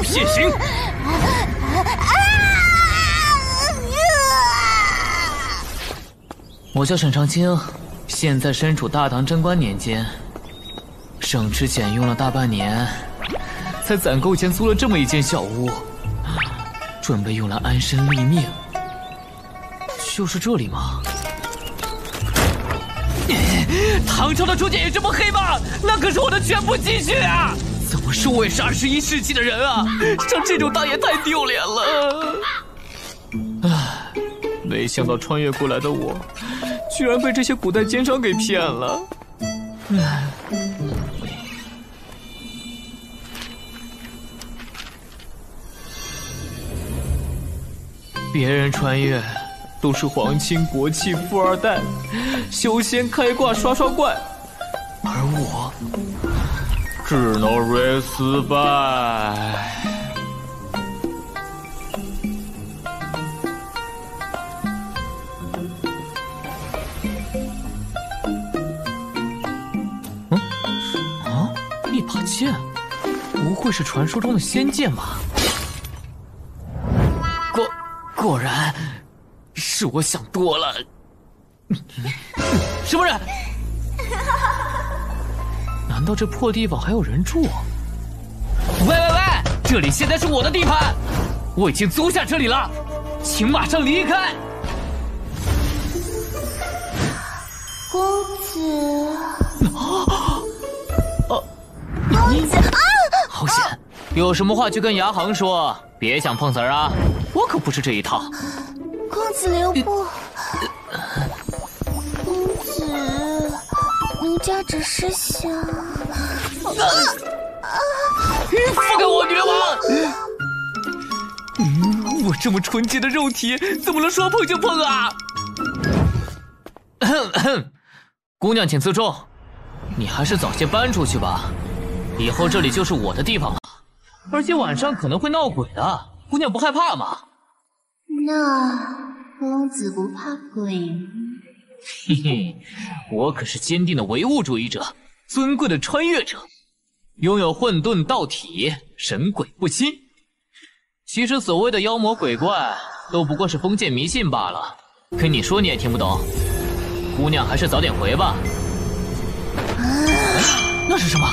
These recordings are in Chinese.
现形！ 我叫沈长清，现在身处大唐贞观年间，省吃俭用了大半年，才攒够钱租了这么一间小屋，准备用来安身立命。就是这里吗？唐朝的铸剑也这么黑吗？那可是我的全部积蓄啊！怎么说我也是21世纪的人啊？上这种当也太丢脸了。唉，没想到穿越过来的我，居然被这些古代奸商给骗了。唉。别人穿越都是皇亲国戚、富二代，修仙开挂刷刷怪，而我只能认失败。一把剑，不会是传说中的仙剑吧？果然是我想多了。什么人？难道这破地方还有人住？喂，这里现在是我的地盘，我已经租下这里了，请马上离开。 公子， 公子啊！好险！有什么话就跟牙行说，别想碰瓷儿啊！我可不是这一套。 公子留步。公子，奴家只是想…… 放开我，女王！我这么纯洁的肉体，怎么能说碰就碰啊？姑娘，请自重，你还是早些搬出去吧，以后这里就是我的地方了。而且晚上可能会闹鬼的，姑娘不害怕吗？ 那公子不怕鬼吗？ 嘿嘿，我可是坚定的唯物主义者，尊贵的穿越者，拥有混沌道体，神鬼不侵。其实所谓的妖魔鬼怪，都不过是封建迷信罢了。跟你说你也听不懂，姑娘还是早点回吧。那是什么？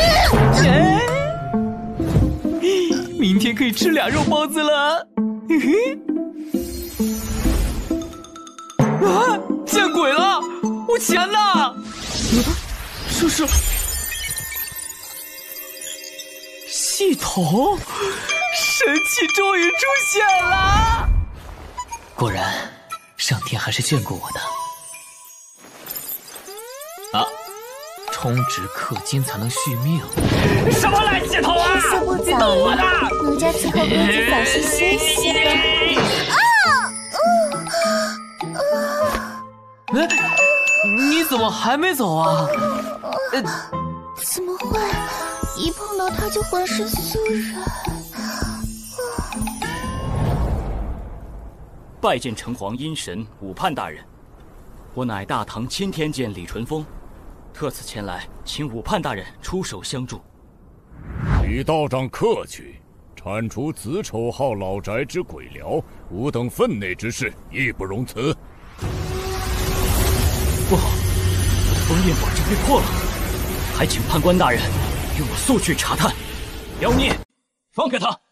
明天可以吃2肉包子了。啊！见鬼了！我钱呢？这是系统，神器终于出现了。果然，上天还是眷顾我的。啊！充值氪金才能续命。什么烂系统啊！ 天色不早了，奴家伺候公子早些歇息吧。 你怎么还没走啊？ 怎么会？一碰到他就浑身酥软。 拜见城隍阴神武判大人，我乃大唐钦天监李淳风，特此前来请武判大人出手相助。 李道长客气，铲除子丑号老宅之鬼寮，吾等分内之事，义不容辞。 不好，封印法阵被破了，还请判官大人与我速去查探。妖孽，放开他！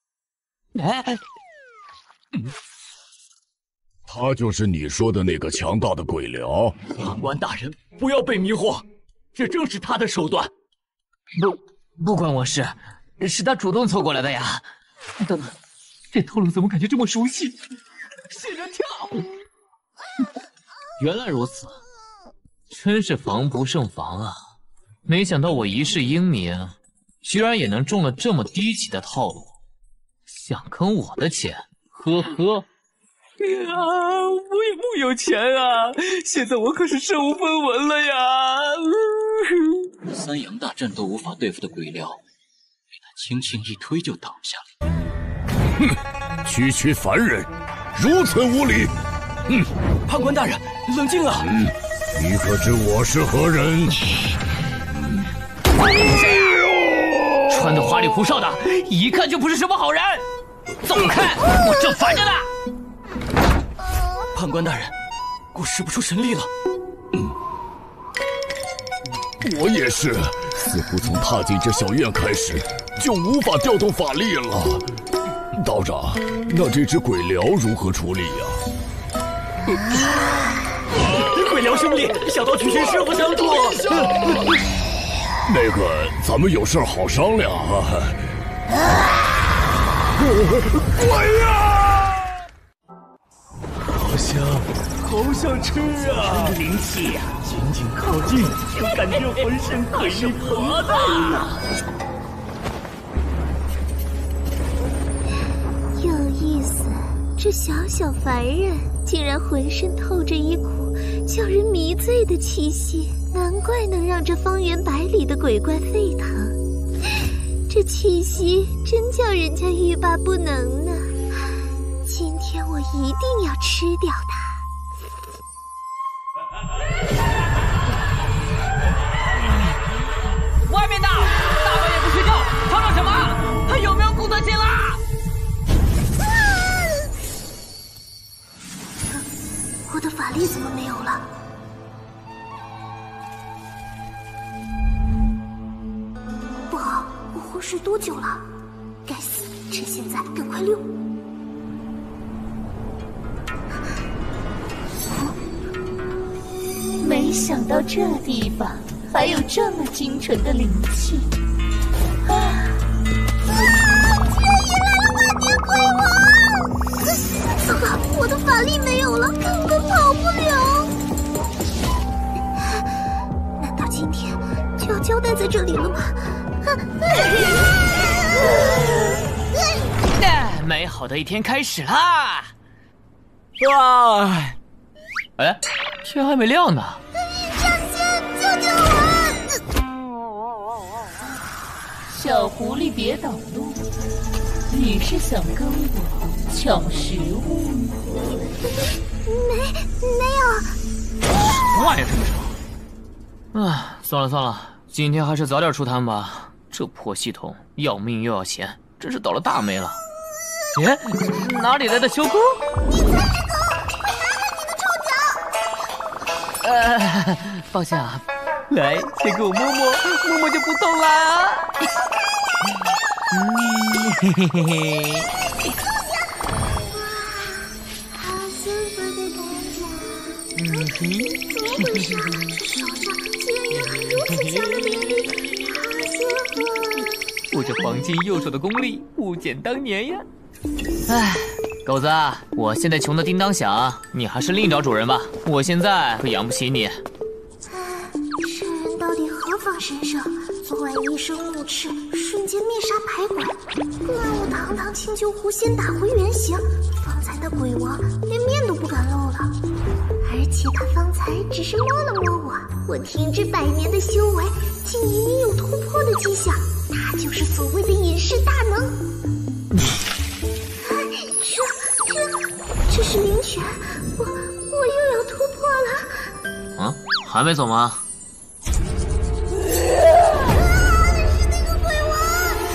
他就是你说的那个强大的鬼寮。 判官大人，不要被迷惑，这正是他的手段。 不关我事，是他主动凑过来的呀。等等，这套路怎么感觉这么熟悉？仙人跳！原来如此，真是防不胜防啊！没想到我一世英名，居然也能中了这么低级的套路，想坑我的钱，呵呵。我也木有钱啊！现在我可是身无分文了呀！ 3阳大阵都无法对付的鬼寮，被他轻轻一推就倒下了。 哼，区区凡人，如此无礼！ 判官大人，冷静啊！ 你可知我是何人？ 穿的花里胡哨的，一看就不是什么好人。走开，我正烦着呢。 判官大人，我使不出神力了。 我也是，似乎从踏进这小院开始，就无法调动法力了。道长，那这只鬼寮如何处理呀？ 鬼寮兄弟，小道去寻师傅相助。 那个，咱们有事好商量啊。鬼呀！好想吃啊！ 这灵气呀，仅仅靠近就感觉浑身鬼力澎湃啊！ 有意思，这小小凡人竟然浑身透着一股叫人迷醉的气息，难怪能让这方圆百里的鬼怪沸腾。这气息真叫人家欲罢不能呢。今天我一定要吃掉它。 外面的，大半夜不睡觉，吵吵什么？还有没有公德心啦？ 我的法力怎么没有了？不好，我昏睡多久了？该死，趁现在赶快溜！没想到这地方还有这么精纯的灵气。糟糕，我的法力没有了，根本跑不了。难道今天就要交代在这里了吗？ 美好的一天开始啦！哇！哎，天还没亮呢。 上仙，救救我！ 小狐狸别挡路，你是想跟我抢食物吗？ 没有。 什么玩意儿这么吵？啊，算了，今天还是早点出摊吧。这破系统要命又要钱，真是倒了大霉了。耶，哪里来的修姑？ 你才是狗！我杀了你的臭脚！ 抱歉啊，来，先给我摸摸，摸摸就不痛啦。嘿嘿嘿嘿。 好舒服的感觉。怎么回事？这手上竟然有很如此强的灵力，好舒服。 我这黄金右手的功力不减当年呀。唉，狗子，我现在穷的叮当响，你还是另找主人吧，我现在可养不起你。 圣人到底何方神圣？昨晚一声怒斥，瞬间灭杀百鬼，更让我堂堂清酒湖先打回原形。方才那鬼王连面都不敢露了，而且他方才只是摸了摸我停滞100年的修为竟隐隐有突破的迹象，他就是所谓的隐世大能。这是灵泉，我又要突破了。 啊，还没走吗？ 是那个鬼王！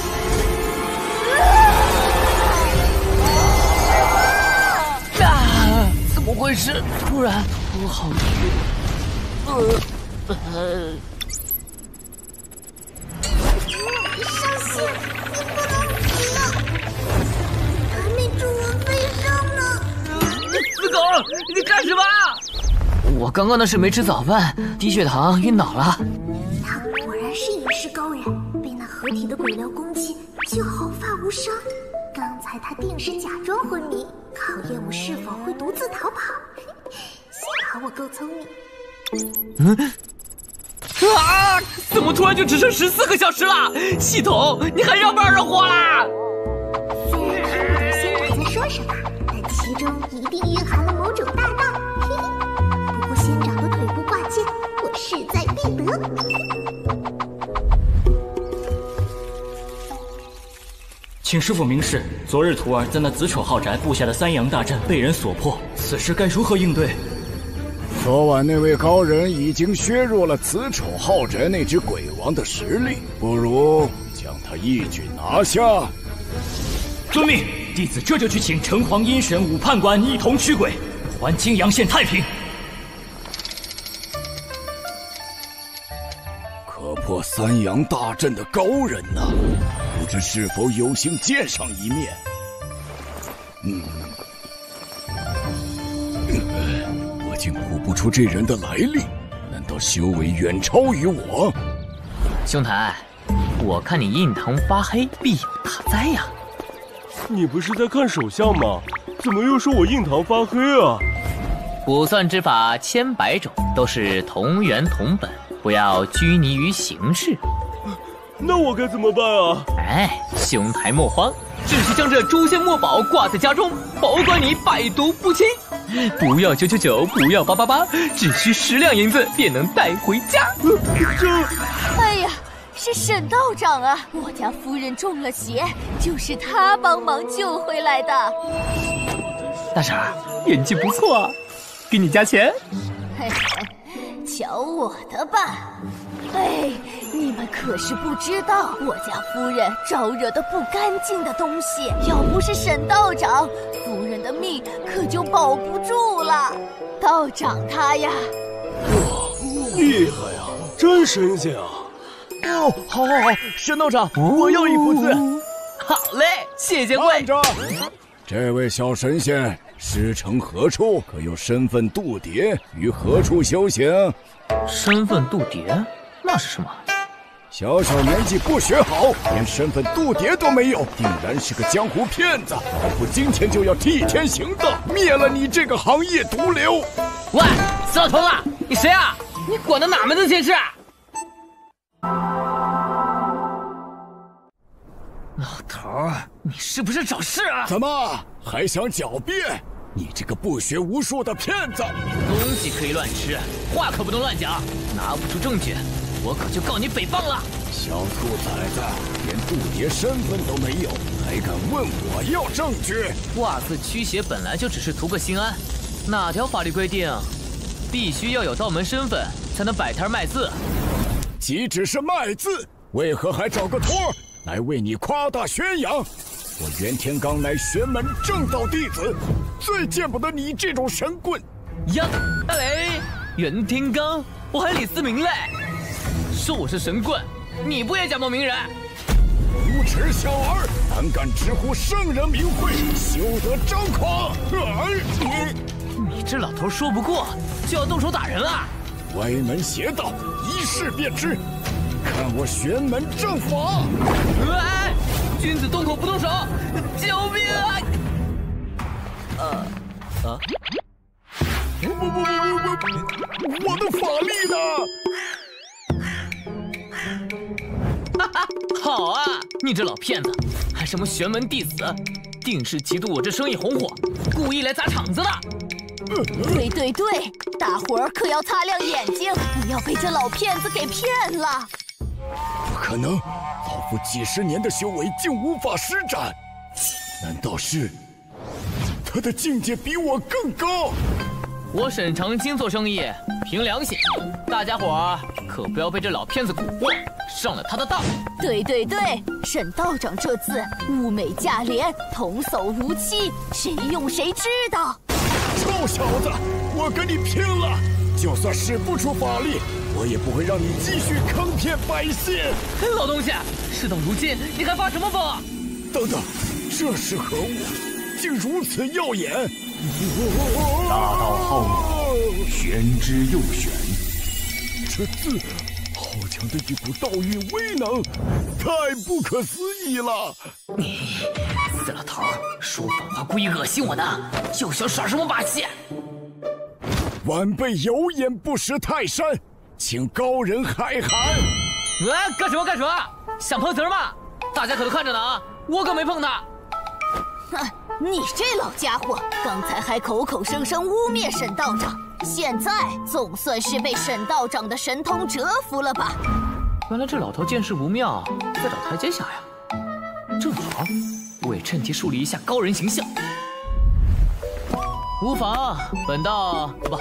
怎么回事？突然我好晕。 上仙，你不能死了！还没助我飞升呢。 死狗，你干什么？我刚刚那是没吃早饭，低血糖晕倒了。 他果然是隐世高人，被那合体的鬼寮攻击就毫发无伤。刚才他定是假装昏迷，考验我是否会独自逃跑。幸好我够聪明。 啊！怎么突然就只剩14个小时了？系统，你还让不让人活啦？ 虽然看不懂仙长在说什么，但其中一定蕴含了某种大道。嘿嘿，不过仙长的腿部挂件，我势在必得。 请师傅明示，昨日徒儿在那子丑浩宅布下的3阳大阵被人所破，此事该如何应对？ 昨晚那位高人已经削弱了子丑浩宅那只鬼王的实力，不如将他一举拿下。 遵命，弟子这就去请城隍阴神武判官一同驱鬼，还泾阳县太平。 可破三阳大阵的高人呐，不知是否有幸见上一面？我竟估不出这人的来历，难道修为远超于我？ 兄台，我看你印堂发黑，必有大灾呀！ 你不是在看手相吗？怎么又说我印堂发黑啊？ 卜算之法千百种，都是同源同本，不要拘泥于形式。 那我该怎么办啊？ 哎，兄台莫慌，只需将这诛仙墨宝挂在家中，保管你百毒不侵。不要999，不要888，只需10两银子便能带回家。 哎呀，是沈道长啊！我家夫人中了邪，就是他帮忙救回来的。 大婶儿，演技不错啊，给你加钱。 嘿嘿，瞧我的吧！哎，你们可是不知道，我家夫人招惹的不干净的东西，要不是沈道长，夫人的命可就保不住了。道长他呀， 厉害呀，真神仙啊！ 哦，好，沈道长，我要一幅字。好嘞，谢谢贵。 这位小神仙师承何处？可有身份度牒？于何处修行？ 身份度牒？那是什么？ 小小年纪不学好，连身份度牒都没有，定然是个江湖骗子！还不今天就要替天行道，灭了你这个行业毒瘤！ 喂，死老头子，你谁啊？你管的哪门子闲事？老头儿，你是不是找事啊？ 怎么还想狡辩？你这个不学无术的骗子！ 东西可以乱吃，话可不能乱讲。拿不出证据，我可就告你诽谤了。 小兔崽子，连度牒身份都没有，还敢问我要证据？ 挂字驱邪本来就只是图个心安，哪条法律规定必须要有道门身份才能摆摊卖字？ 岂止是卖字，为何还找个托儿来为你夸大宣扬？我袁天罡乃玄门正道弟子，最见不得你这种神棍。 呀，哎，袁天罡，我还李思明嘞，说我是神棍，你不也假冒名人？ 无耻小儿，胆敢直呼圣人名讳，休得张狂！ 你这老头说不过就要动手打人了？ 歪门邪道，一试便知。看我玄门正法！ 哎，君子动口不动手，救命啊！ 我的法力呢？ 哈哈，好啊！你这老骗子，还什么玄门弟子，定是嫉妒我这生意红火，故意来砸场子的。 对对对，大伙儿可要擦亮眼睛，不要被这老骗子给骗了。 不可能，老夫几十年的修为竟无法施展，难道是他的境界比我更高？ 我沈长清做生意凭良心，大家伙儿可不要被这老骗子蛊惑，上了他的当。 对对对，沈道长这字物美价廉，童叟无欺，谁用谁知道。 臭小子，我跟你拼了！就算使不出法力，我也不会让你继续坑骗百姓。 老东西，事到如今，你还发什么疯啊？ 等等，这是何物？竟如此耀眼！ 大道浩渺，玄之又玄。 这字，好强的一股道运威能，太不可思议了！ 死老头，说反话故意恶心我呢，就想耍什么把戏？ 晚辈有眼不识泰山，请高人海涵。 哎，干什么干什么？想碰瓷儿吗？大家可都看着呢啊，我可没碰他。 你这老家伙，刚才还口口声声污蔑沈道长，现在总算是被沈道长的神通折服了吧？ 原来这老头见势不妙，在找台阶下呀。正好，我也趁机树立一下高人形象。无妨，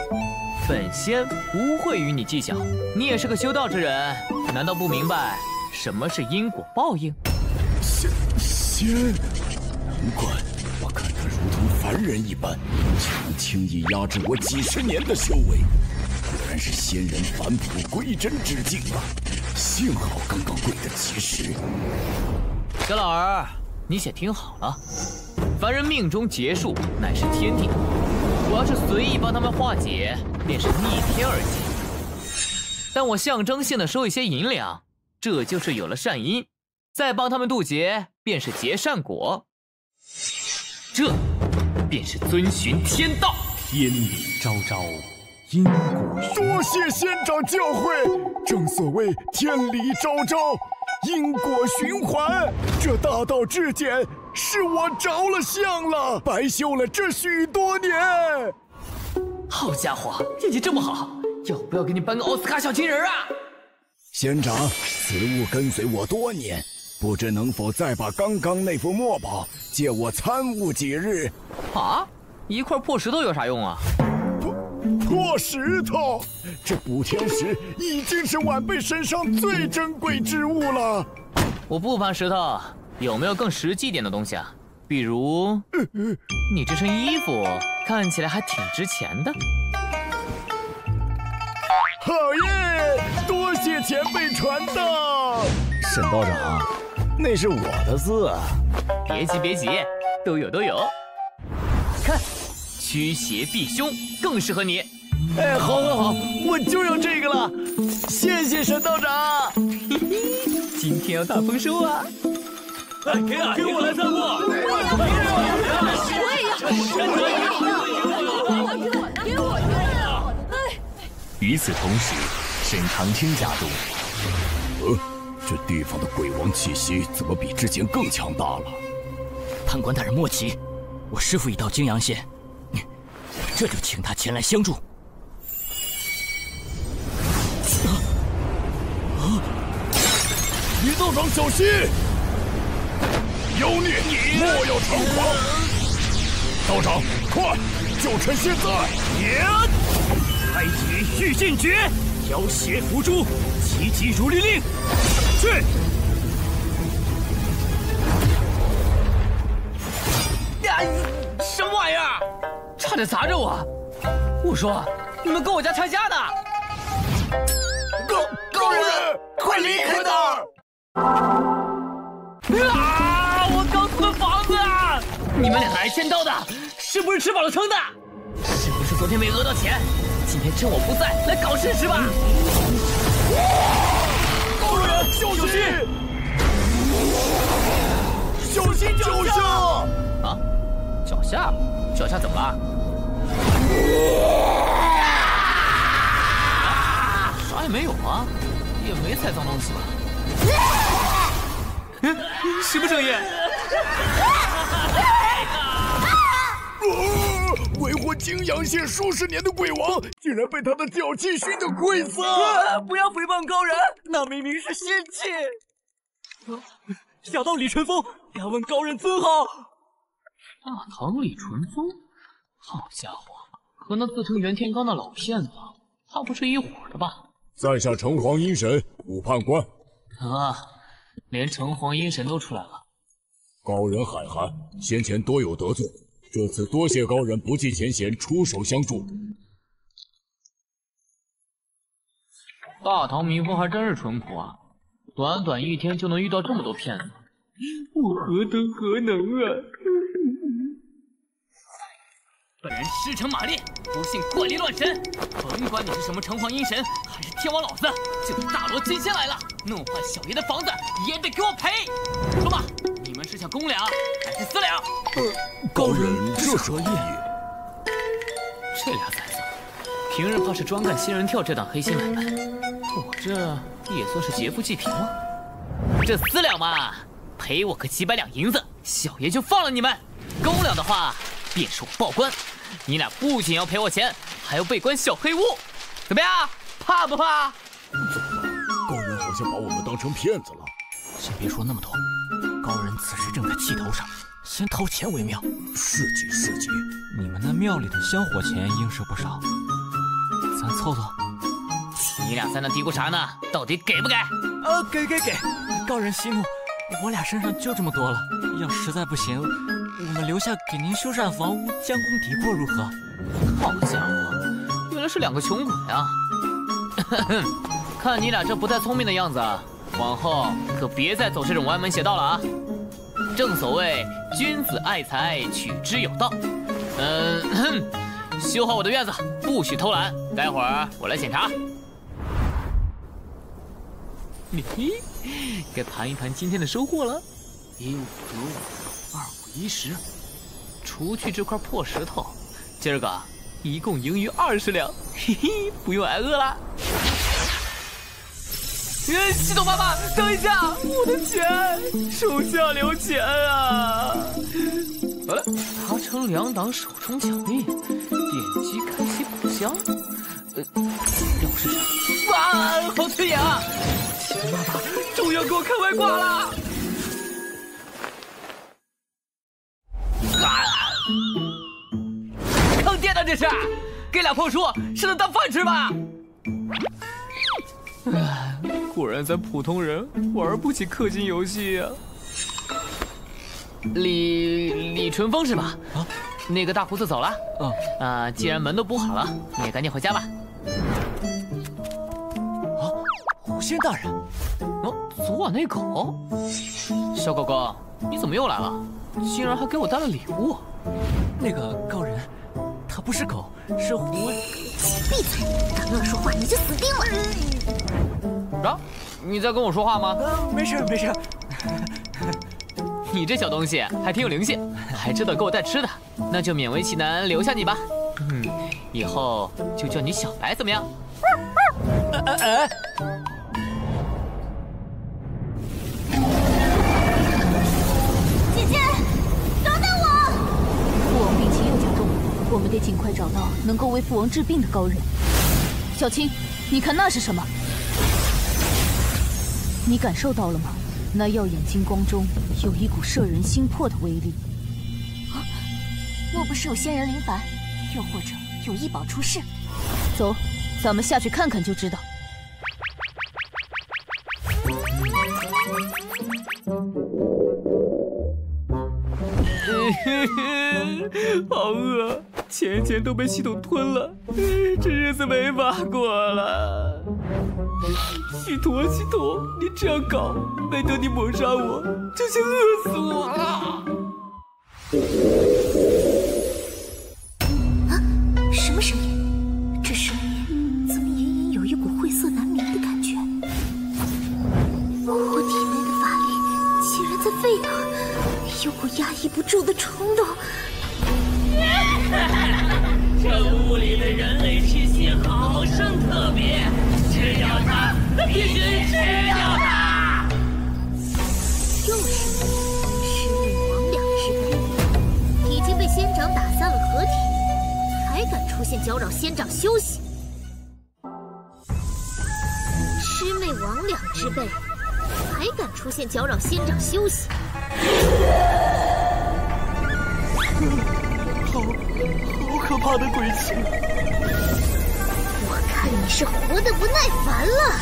本仙不会与你计较。你也是个修道之人，难道不明白什么是因果报应？ 仙，难怪我看他如同凡人一般，却能轻易压制我几十年的修为。果然是仙人返璞归真之境啊！幸好刚刚跪得及时。 小老儿，你且听好了，凡人命中劫数乃是天定，我要是随意帮他们化解，便是逆天而行。但我象征性的收一些银两，这就是有了善因；再帮他们渡劫，便是结善果。这便是遵循天道， 天理昭昭，因果循环。 多谢仙长教诲，正所谓天理昭昭，因果循环。这大道至简，是我着了相了，白修了这许多年。 好家伙，业绩这么好，要不要给你颁个奥斯卡小金人啊？ 仙长，此物跟随我多年，不知能否再把刚刚那副墨宝借我参悟几日？ 啊，一块破石头有啥用啊？ 破石头，这补天石已经是晚辈身上最珍贵之物了。 我不攀石头，有没有更实际点的东西啊？比如，你这身衣服看起来还挺值钱的。 好耶！多谢前辈传道。沈道长，那是我的字。 别急别急，都有。看，驱邪避凶，更适合你。 哎，好，我就要这个了，谢谢沈道长。 今天要大丰收啊！ 哎，给我来3个！ 给我！ 与此同时，沈长清家中， 这地方的鬼王气息怎么比之前更强大了？ 判官大人莫急，我师父已到泾阳县，这就请他前来相助。 李道长小心！妖孽，莫要猖狂！道长，快，就趁现在！ 太极御剑诀，妖邪伏诛，急急如律令，去！ 呀，什么玩意儿？差点砸着我！我说，你们跟我家拆家的！ 高人，快离开那儿！ 啊！我刚死的房子啊！你们俩来签到的，是不是吃饱了撑的？是不是昨天没讹到钱？今天趁我不在来搞事是吧？ 高人，小心！小心脚下！ 啊？脚下？脚下怎么了？啥也没有啊，也没踩脏东西吧？什么声音？ 为祸泾阳县数十年的鬼王，竟然被他的脚气熏得溃散！ 不要诽谤高人，那明明是仙气。小道李淳风，敢问高人尊号？ 大唐李淳风，好家伙，和那自称袁天罡的老骗子，他不是一伙的吧？ 在下城隍阴神武判官。 啊，连城隍阴神都出来了。 高人海涵，先前多有得罪，这次多谢高人不计前嫌，出手相助。 大唐民风还真是淳朴啊，短短1天就能遇到这么多骗子，我何德何能啊！本人师承马烈，不信怪力乱神，甭管你是什么城隍阴神，还是天王老子，就大罗金仙来了，弄坏小爷的房子也得给我赔！说吧，你们是想公粮还是私粮？ 高人这何意？ 这俩崽子，平日怕是专干仙人跳这档黑心买卖，我这也算是劫富济贫了。这私粮嘛，赔我个几百两银子，小爷就放了你们；公粮的话，便是我报官。你俩不仅要赔我钱，还要被关小黑屋，怎么样？怕不怕？ 怎么了？高人好像把我们当成骗子了。 先别说那么多，高人此时正在气头上，先掏钱为妙。 是计， 你们那庙里的香火钱应是不少，咱凑凑。 你俩在那嘀咕啥呢？到底给不给？ 给，高人息怒，我俩身上就这么多了，要实在不行，我们留下给您修缮房屋，将功抵过如何？ 好家伙，原来是两个穷鬼啊！看你俩这不太聪明的样子，往后可别再走这种歪门邪道了啊！正所谓君子爱财，取之有道。修好我的院子，不许偷懒。待会儿我来检查。该盘一盘今天的收获了。1595，2510，除去这块破石头，今儿个一共盈余20两，不用挨饿了。系统爸爸，等一下，我的钱，手下留情啊！达成2档首充奖励，点击开启宝箱。要是啥？哇，好刺眼啊！系统爸爸终于要给我看外挂了！坑爹的这是，给俩破书是能当饭吃吗？果然咱普通人玩不起氪金游戏呀。李淳风是吧？啊，那个大胡子走了。既然门都补好了，你也赶紧回家吧。 狐仙大人， 昨晚那狗，小狗狗，你怎么又来了？竟然还给我带了礼物。 那个高人，他不是狗，是狐。 闭嘴！敢乱说话你就死定了！ 啊，你在跟我说话吗？ 没事。 你这小东西还挺有灵性，还知道给我带吃的，那就勉为其难留下你吧。以后就叫你小白怎么样？ 姐姐，等等我！ 父王病情又加重，我们得尽快找到能够为父王治病的高人。小青，你看那是什么？你感受到了吗？那耀眼金光中有一股摄人心魄的威力。 莫不是有仙人临凡，又或者有异宝出世？ 走，咱们下去看看就知道。 好饿，钱都被系统吞了，这日子没法过了。系统，你这样搞，没等你抹杀我，就先饿死我了。 什么声音？这声音怎么隐隐有一股晦涩难明的感觉？我体内的法力竟然在沸腾，有股压抑不住的冲动。 这屋里的人类气息好生特别，吃掉它，必须吃掉它！ 又是你，魑魅魍魉之辈，已经被仙长打散了合体，还敢出现搅扰仙长休息？魑魅魍魉之辈，还敢出现搅扰仙长休息？ 好可怕的鬼气！ 我看你是活得不耐烦了。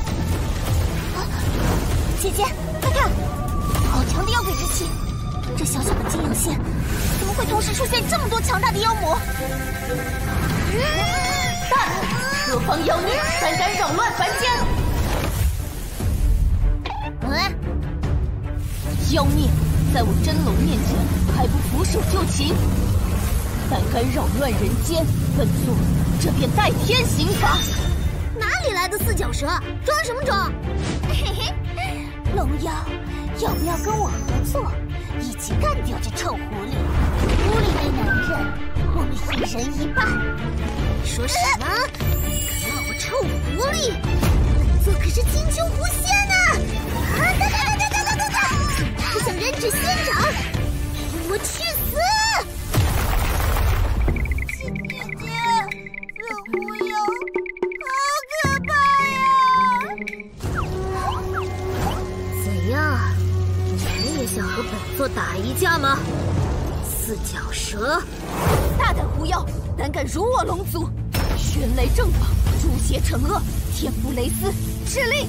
姐姐，快看，好强的妖鬼之气！这小小的金阳县，怎么会同时出现这么多强大的妖魔？ 但何方妖孽胆敢扰乱凡间？妖孽，在我真龙面前还不俯首就擒？胆敢扰乱人间，本座这便代天刑罚！ 哪里来的四脚蛇？装什么装？嘿嘿，龙妖，要不要跟我合作，一起干掉这臭狐狸？屋里那男人，我们一人一半。说什么？敢骂我臭狐狸？本座可是金秋狐仙呢！还想人质仙长，给我去死！姐姐，这狐妖好可怕呀！怎样，你们也想和本座打一架吗？四脚蛇， 大胆狐妖，胆敢辱我龙族！ 人类正法，诛邪惩恶，天不雷丝，敕令。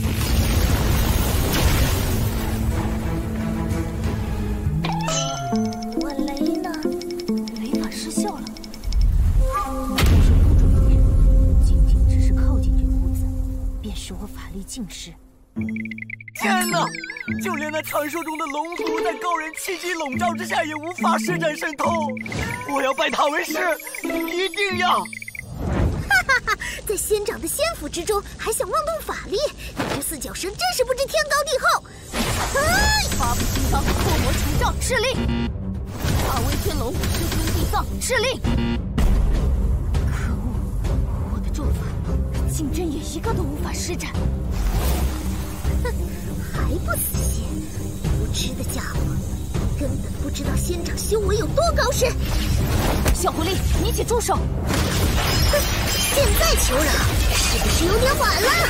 我雷呢？ 雷法失效了。难道是不准的人？仅仅只是靠近这屋子，便使我法力尽失。 天哪！就连那传说中的龙族，在高人气机笼罩之下，也无法施展神通。我要拜他为师，一定要！ 哈哈哈，在仙长的仙府之中，还想妄动法力，你这四脚蛇真是不知天高地厚！ 八部金刚，破魔除障，敕令！大威天龙，师尊地藏，敕令！可恶，我的咒法竟真也一个都无法施展。 哼，还不死心！无知的家伙，根本不知道仙长修为有多高深。 小狐狸，你且住手！ 哼，现在求饶，是不是有点晚了？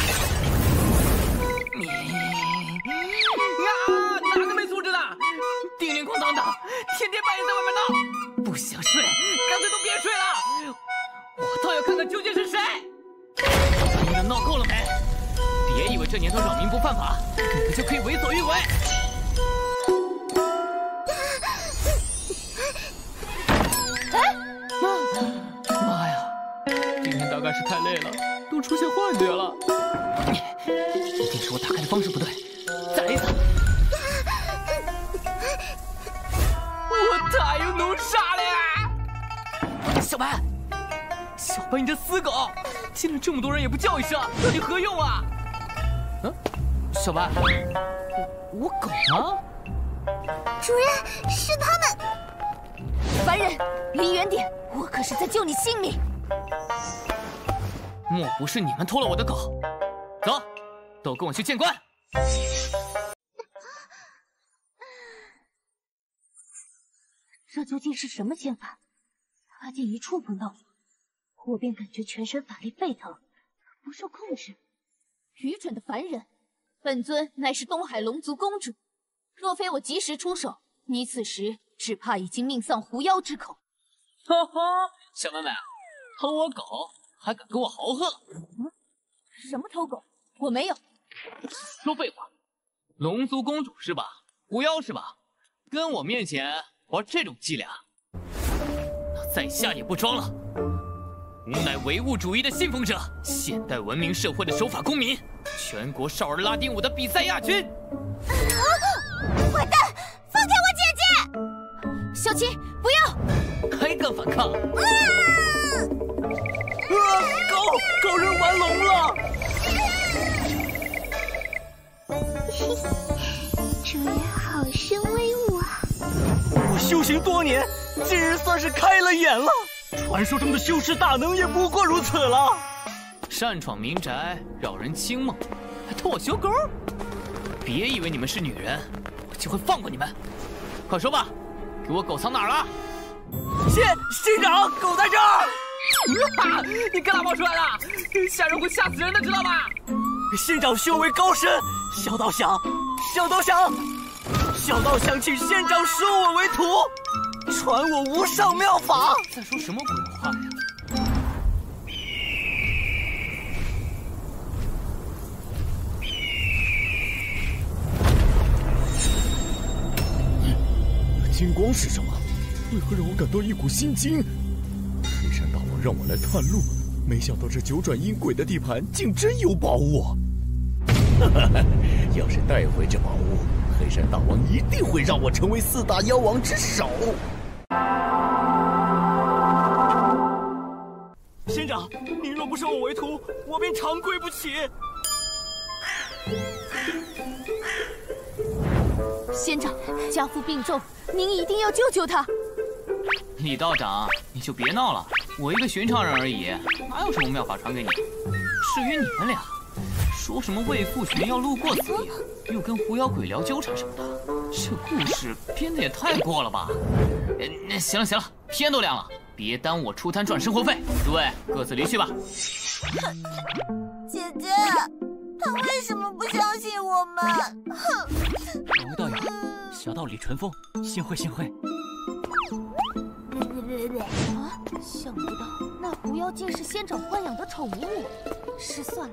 哪个没素质的，叮铃哐当的，天天半夜在外面闹，不想睡，干脆都别睡了。我倒要看看究竟是谁。你们闹够了没？别以为这年头扰民不犯法，你们就可以为所欲为。妈呀，今天大概是太累了，都出现幻觉了。一定是我打开的方式不对，再来一次。我太有弄傻了呀！小白，小白，你这死狗，进来这么多人也不叫一声，到底何用啊？小白，我狗呢？ 主人，是他们！ 凡人，离远点，我可是在救你性命。 莫不是你们偷了我的狗？走，都跟我去见官。 这究竟是什么仙法？他竟一触碰到我，我便感觉全身法力沸腾，不受控制。愚蠢的凡人！本尊乃是东海龙族公主，若非我及时出手，你此时只怕已经命丧狐妖之口。 哈哈，小妹妹，偷我狗还敢跟我豪横？ 什么偷狗？我没有。 说废话，龙族公主是吧？狐妖是吧？跟我面前玩这种伎俩，那在下也不装了。吾乃唯物主义的信奉者，现代文明社会的守法公民，全国少儿拉丁舞的比赛亚军。 坏蛋，放开我姐姐！小琪，不要！ 还敢反抗？狗人玩龙了！ 主人好生威武啊！ 我修行多年，今日算是开了眼了。传说中的修士大能也不过如此了。 擅闯民宅，扰人清梦，还偷我修狗？别以为你们是女人，我就会放过你们。快说吧，给我狗藏哪儿了？县长，狗在这儿！你干嘛冒出来了？吓人会吓死人的，知道吧？ 县长修为高深，小道想请县长收我为徒，传我无上妙法。 在说什么鬼话呀？ 金光是什么？为何让我感到一股心惊？黑山大王让我来探路，没想到这九转阴鬼的地盘竟真有宝物。要是带回这宝物，黑山大王一定会让我成为四大妖王之首。 县长，您若不收我为徒，我便长跪不起。 仙长，家父病重，您一定要救救他。 李道长，你就别闹了，我一个寻常人而已，哪有什么妙法传给你？至于你们俩，说什么为父寻要路过此地，又跟狐妖鬼聊纠缠什么的，这故事编的也太过了吧？行了，天都亮了，别耽误我出摊赚生活费，诸位各自离去吧。 姐姐，他为什么不相信我们？ 两位道友，小道李淳风，幸会。 别！ 想不到那狐妖竟是仙长豢养的宠物，失算了。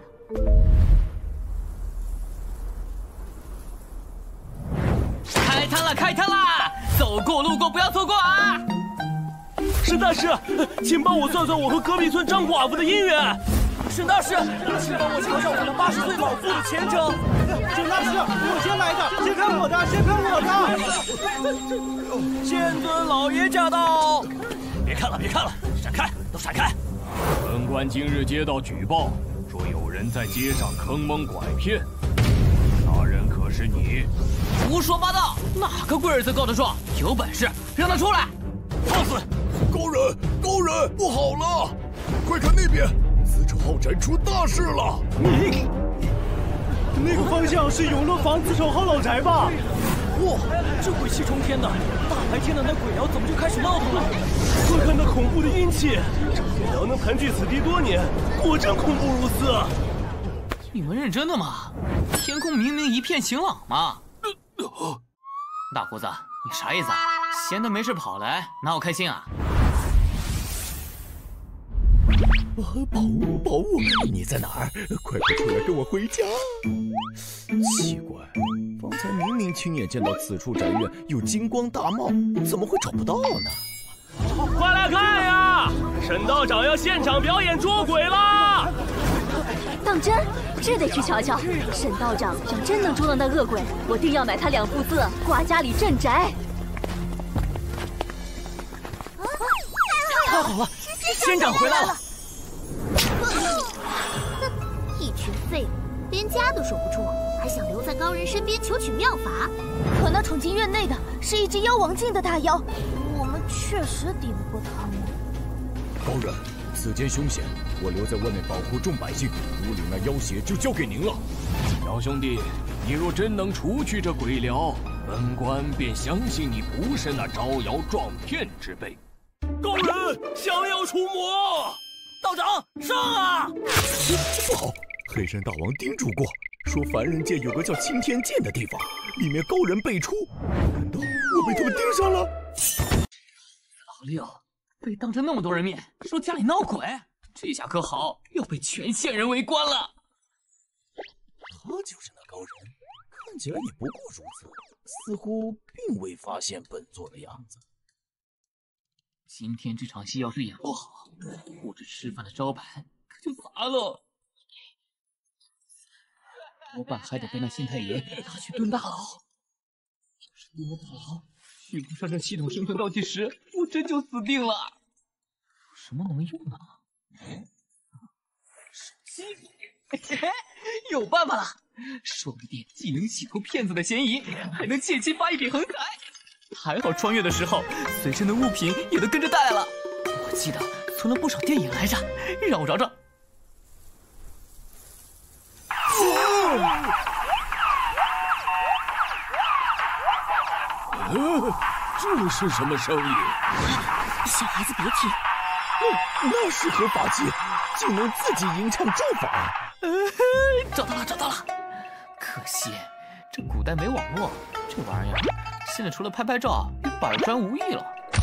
开摊了，开摊啦！走过路过不要错过啊！ 沈大师，请帮我算算我和隔壁村张寡妇的姻缘。 沈大师，请帮我瞧瞧我的80岁老妇的前程。 沈大师，我先来的，先看我的，先看我的。剑尊老爷驾到！ 别看了，别看了，闪开，都闪开！ 本官今日接到举报，说有人在街上坑蒙拐骗，那人可是你？ 胡说八道！哪个龟儿子告的状？有本事让他出来！ 放肆！高人，高人，不好了！快看那边，子丑浩宅出大事了！ 你，那个方向是永乐坊子丑浩老宅吧？ 哇，这鬼气冲天的！大白天的，那鬼寮怎么就开始闹腾了？ 快看那恐怖的阴气！这鬼寮能盘踞此地多年，果真恐怖如斯。 你们认真的吗？天空明明一片晴朗嘛！大胡子，你啥意思啊？闲的没事跑来，哪有开心啊？ 宝物，宝物，你在哪儿？快出来跟我回家！奇怪，方才明明亲眼见到此处宅院有金光大帽，怎么会找不到呢？ 快来看呀！沈道长要现场表演捉鬼啦！ 当真？这得去瞧瞧。沈道长要真能捉到那恶鬼，我定要买他2幅字挂家里镇宅。 太好了，仙长回来了！ 一群废物，连家都守不住，还想留在高人身边求取妙法。 可那闯进院内的是一只妖王境的大妖，我们确实抵不过他们。 高人，此间凶险，我留在外面保护众百姓，屋里那妖邪就交给您了。 小兄弟，你若真能除去这鬼寮，本官便相信你不是那招摇撞骗之辈。 高人降妖除魔， 道长上啊！ 这不好，黑山大王叮嘱过，说凡人界有个叫青天剑的地方，里面高人辈出。难道我被他们盯上了？ 老六被当着那么多人面说家里闹鬼，这下可好，要被全县人围观了。 他就是那高人，看起来也不过如此，似乎并未发现本座的样子。 今天这场戏要是演不好，我这吃饭的招牌可就砸了。多半还得被那县太爷拉去蹲大牢。要是蹲了大牢，续不上这系统生存倒计时，我真就死定了。有什么能用呢？手机，有办法了！说不定既能洗脱骗子的嫌疑，还能借机发一笔横财。还好穿越的时候，随身的物品也都跟着带来了。我记得存了不少电影来着，让我找找。 这是什么声音？ 小孩子别听。 那是何法器，竟能自己吟唱咒法？ 找到了，找到了！可惜这古代没网络，这玩意儿现在除了拍拍照与板砖无异了。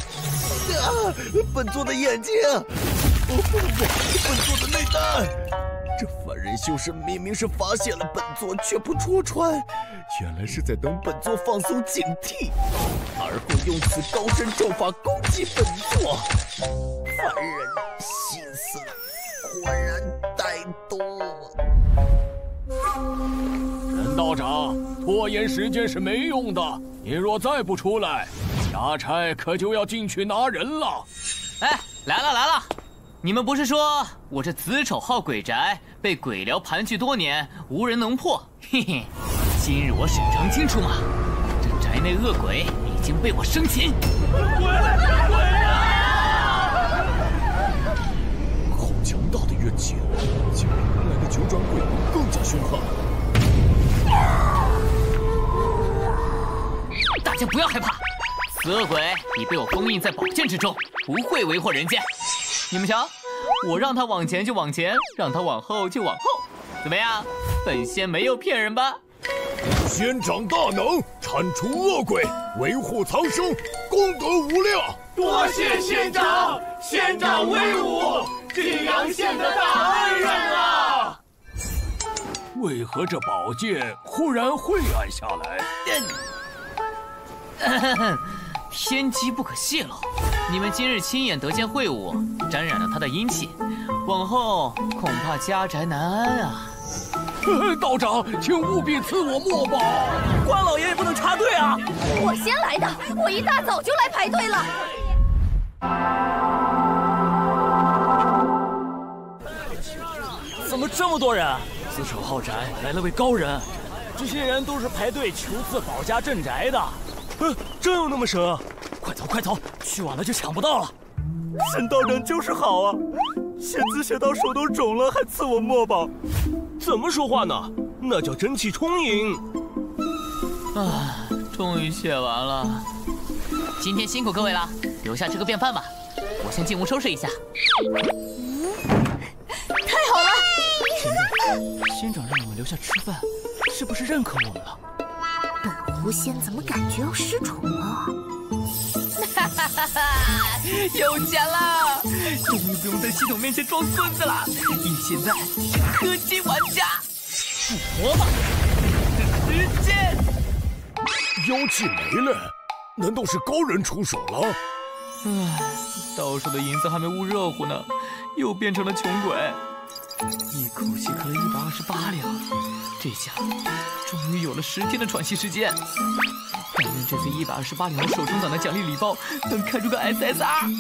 本座的眼睛！不，本座的内丹！这凡人修士明明是发现了本座，却不戳穿，原来是在等本座放松警惕，而后用此高深咒法攻击本座。凡人心思果然歹毒。 沈道长，拖延时间是没用的，你若再不出来，衙差可就要进去拿人了。 哎，来了来了！你们不是说我这子丑号鬼宅被鬼寮盘踞多年，无人能破？嘿嘿，今日我沈长清出马，这宅内恶鬼已经被我生擒。 鬼啊！ 好强大的怨气，竟比原来的九转鬼王更加凶悍。 大家不要害怕，此恶鬼已被我封印在宝剑之中，不会为祸人间。你们瞧，我让他往前就往前，让他往后就往后，怎么样？本仙没有骗人吧？ 仙长大能，铲除恶鬼，维护苍生，功德无量。 多谢仙长，仙长威武，晋阳县的大恩人啊！ 为何这宝剑忽然晦暗下来？ 天机不可泄露，你们今日亲眼得见会武，沾染了他的阴气，往后恐怕家宅难安啊！ 道长，请务必赐我墨宝。 关老爷也不能插队啊！ 我先来的，我一大早就来排队了。 怎么这么多人？ 自守浩宅来了位高人， 这些人都是排队求赐保家镇宅的。 真有那么神啊！ 快走快走，去晚了就抢不到了。沈道长就是好啊，写字写到手都肿了，还赐我墨宝。 怎么说话呢？那叫真气充盈。 啊，终于写完了。今天辛苦各位了，留下吃个便饭吧。我先进屋收拾一下。 太好了！ 仙长让我们留下吃饭，是不是认可我们了？ 本狐仙怎么感觉要失宠了？ 哈哈哈哈！有钱了，终于不用在系统面前装孙子了。你现在是氪金玩家，复活吧！时间。 妖气没了，难道是高人出手了？ 唉，到手的银子还没焐热乎呢，又变成了穷鬼。一口气氪了128两，这下终于有了10天的喘息时间。但愿这次128两的手中党的奖励礼包能开出个 SSR。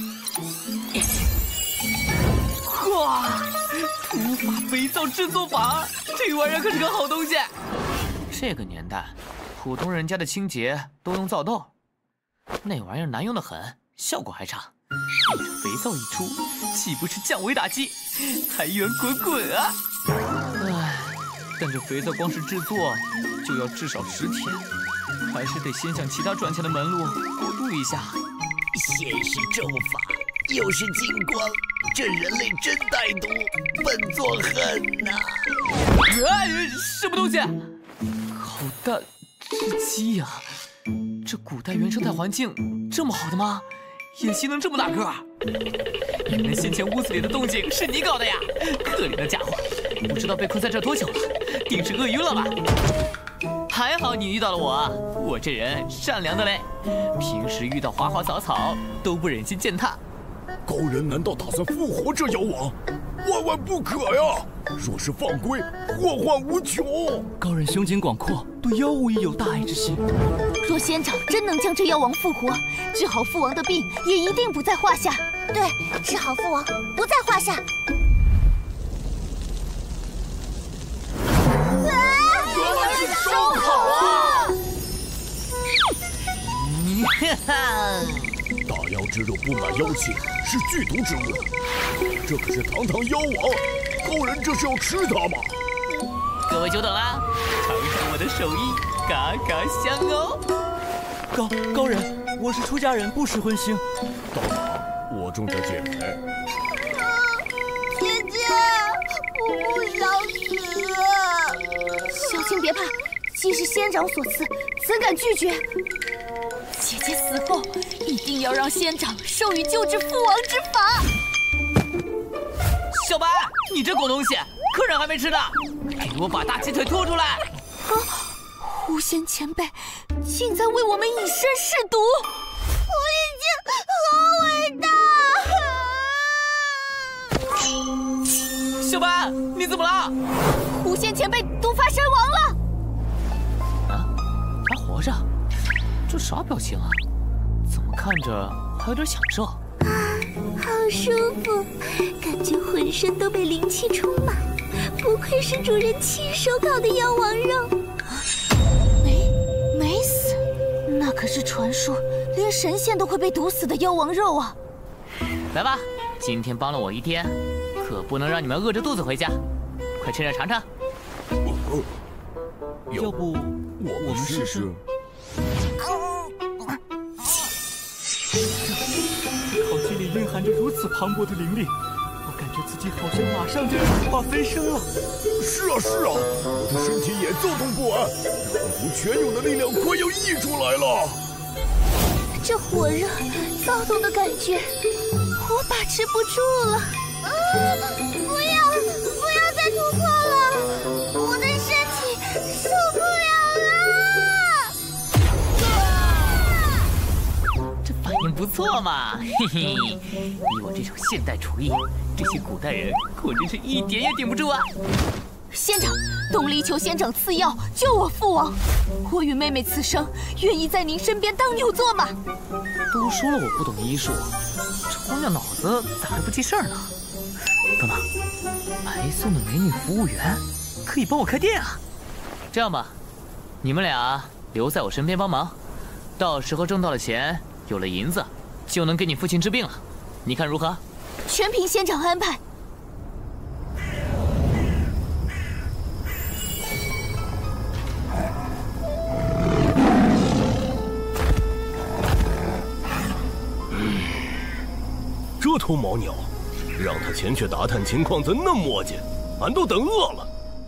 哇，土法肥皂制作法，这玩意儿可是个好东西。这个年代，普通人家的清洁都用皂豆，那玩意儿难用的很，效果还差。这肥皂一出，岂不是降维打击，财源滚滚啊！唉，但这肥皂光是制作就要至少10天，还是得先想其他赚钱的门路过渡一下。 先是咒法，又是金光，这人类真歹毒，笨作很呐！ 什么东西？烤蛋吃鸡呀？这古代原生态环境这么好的吗？野鸡能这么大个儿？原来先前屋子里的动静是你搞的呀！可怜的家伙，不知道被困在这多久了，定是饿晕了吧？还好你遇到了我这人善良的嘞，平时遇到花花草草都不忍心践踏。 高人难道打算复活这妖王？万万不可呀！若是放归，祸患无穷。 高人胸襟广阔，对妖物亦有大爱之心。 若仙长真能将这妖王复活，治好父王的病也一定不在话下。 对，治好父王不在话下。 烧烤啊！ 大妖之肉布满妖气，是剧毒之物。这可是堂堂妖王，高人这是要吃他吗？ 各位久等啦，尝尝我的手艺，嘎嘎香哦！ 高人，我是出家人，不食荤腥。 道长，我正在减肥。 姐姐，我不想死。 小青别怕，既是仙长所赐，怎敢拒绝？姐姐死后，一定要让仙长授予救治父王之法。 小白，你这狗东西，客人还没吃呢，给我把大鸡腿拖出来！ 啊，狐仙前辈竟在为我们以身试毒！ 我已经好伟大！ 小白，你怎么了？ 狐仙前辈毒发身亡了。 啊，他活着？这啥表情啊？怎么看着还有点享受？ 好舒服，感觉浑身都被灵气充满。不愧是主人亲手烤的妖王肉。 没死，那可是传说连神仙都会被毒死的妖王肉啊！ 来吧，今天帮了我一天，可不能让你们饿着肚子回家。快趁热尝尝。 要不我们试试？ 烤鸡里蕴含着如此磅礴的灵力，我感觉自己好像马上就要羽化飞升了。 是啊，我的身体也躁动不安，仿佛全有的力量快要溢出来了。 这火热、躁动的感觉，我把持不住了。 不要再突破了，我的身体受不了了。 这反应不错嘛，嘿嘿！以我这手现代厨艺，这些古代人果真是一点也顶不住啊！ 仙长，东篱求仙长赐药救我父王，我与妹妹此生愿意在您身边当牛做马。 都说了我不懂医术，臭娘脑子咋还不记事儿呢？等等，白送的美女服务员可以帮我开店啊！这样吧，你们俩留在我身边帮忙，到时候挣到了钱，有了银子，就能给你父亲治病了。你看如何？ 全凭仙长安排。 这头毛鸟，让他前去打探情况，怎那磨叽？俺都等饿了。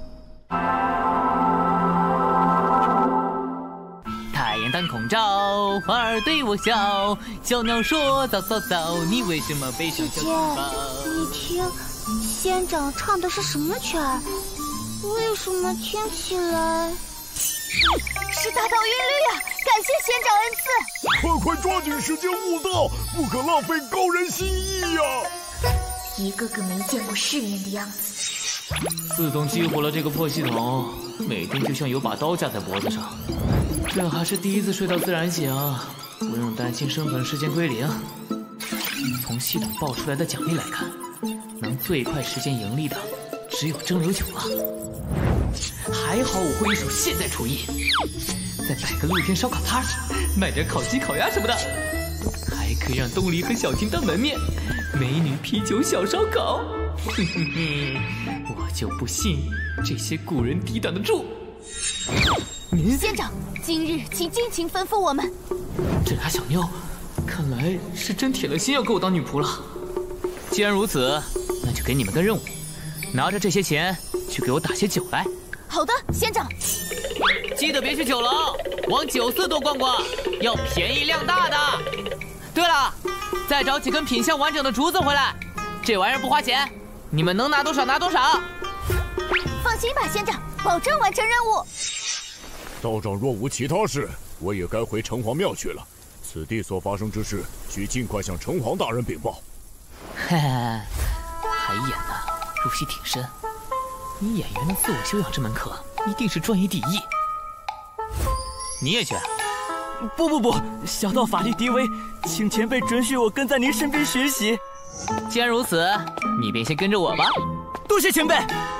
太阳当空照，花儿对我笑，小鸟说早早早，你为什么背上小书包？ 你听，仙长唱的是什么曲儿？为什么听起来是大道韵律啊！感谢仙长恩赐。 快抓紧时间悟道，不可浪费高人心意呀！ 一个个没见过世面的样子。 自从激活了这个破系统，每天就像有把刀架在脖子上。这还是第一次睡到自然醒，不用担心生存时间归零。从系统报出来的奖励来看，能最快实现盈利的只有蒸馏酒了。还好我会一手现代厨艺，再摆个露天烧烤摊，卖点烤鸡、烤鸭什么的，还可以让东篱和小青当门面，美女、啤酒、小烧烤。哼哼哼，我就不信这些古人抵挡得住。 仙长，今日请尽情吩咐我们。 这俩小妞，看来是真铁了心要给我当女仆了。既然如此，那就给你们个任务，拿着这些钱去给我打些酒来。 好的，仙长。 记得别去酒楼，往酒肆多逛逛，要便宜量大的。对了，再找几根品相完整的竹子回来，这玩意儿不花钱，你们能拿多少拿多少。 放心吧，仙长，保证完成任务。 道长若无其他事，我也该回城隍庙去了。此地所发生之事，需尽快向城隍大人禀报。 嘿嘿，还演呢，入戏挺深。你演员的自我修养这门课一定是专业第一。你也去？ 不，小道法力低微，请前辈准许我跟在您身边学习。 既然如此，你便先跟着我吧。 多谢前辈。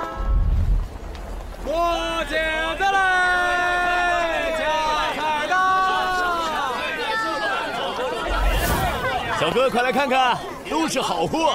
我姐的嘞，加菜刀！ 小哥，快来看看，都是好货。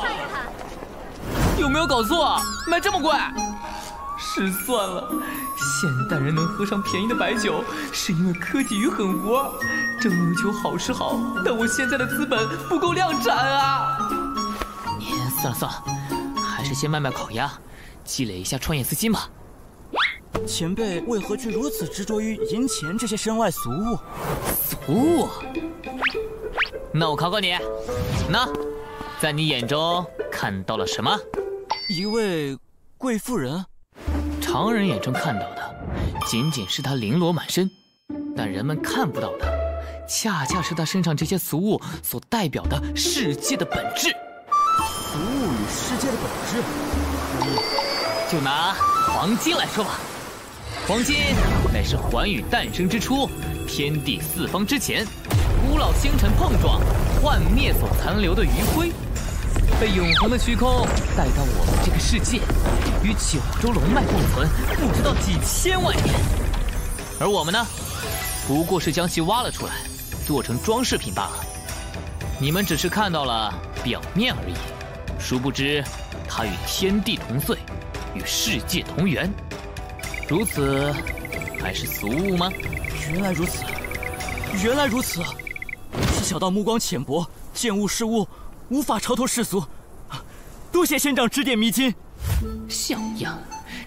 有没有搞错啊？卖这么贵？失算了。现代人能喝上便宜的白酒，是因为科技与狠活。蒸馏酒好是好，但我现在的资本不够量产啊！算了，还是先卖卖烤鸭，积累一下创业资金吧。 前辈为何却如此执着于银钱这些身外俗物？ 俗物？那我考考你，那在你眼中看到了什么？ 一位贵妇人。 常人眼中看到的仅仅是她绫罗满身，但人们看不到的，恰恰是她身上这些俗物所代表的世界的本质。 俗物与世界的本质， 就拿黄金来说吧。黄金乃是寰宇诞生之初，天地四方之前，古老星辰碰撞，幻灭所残留的余晖，被永恒的虚空带到我们这个世界，与九州龙脉共存，不知道几千万年。而我们呢，不过是将其挖了出来，做成装饰品罢了。你们只是看到了表面而已，殊不知它与天地同岁，与世界同源。如此，还是俗物吗？ 原来如此，原来如此。是小道目光浅薄，见物是物，无法超脱世俗。多谢仙长指点迷津。 像样，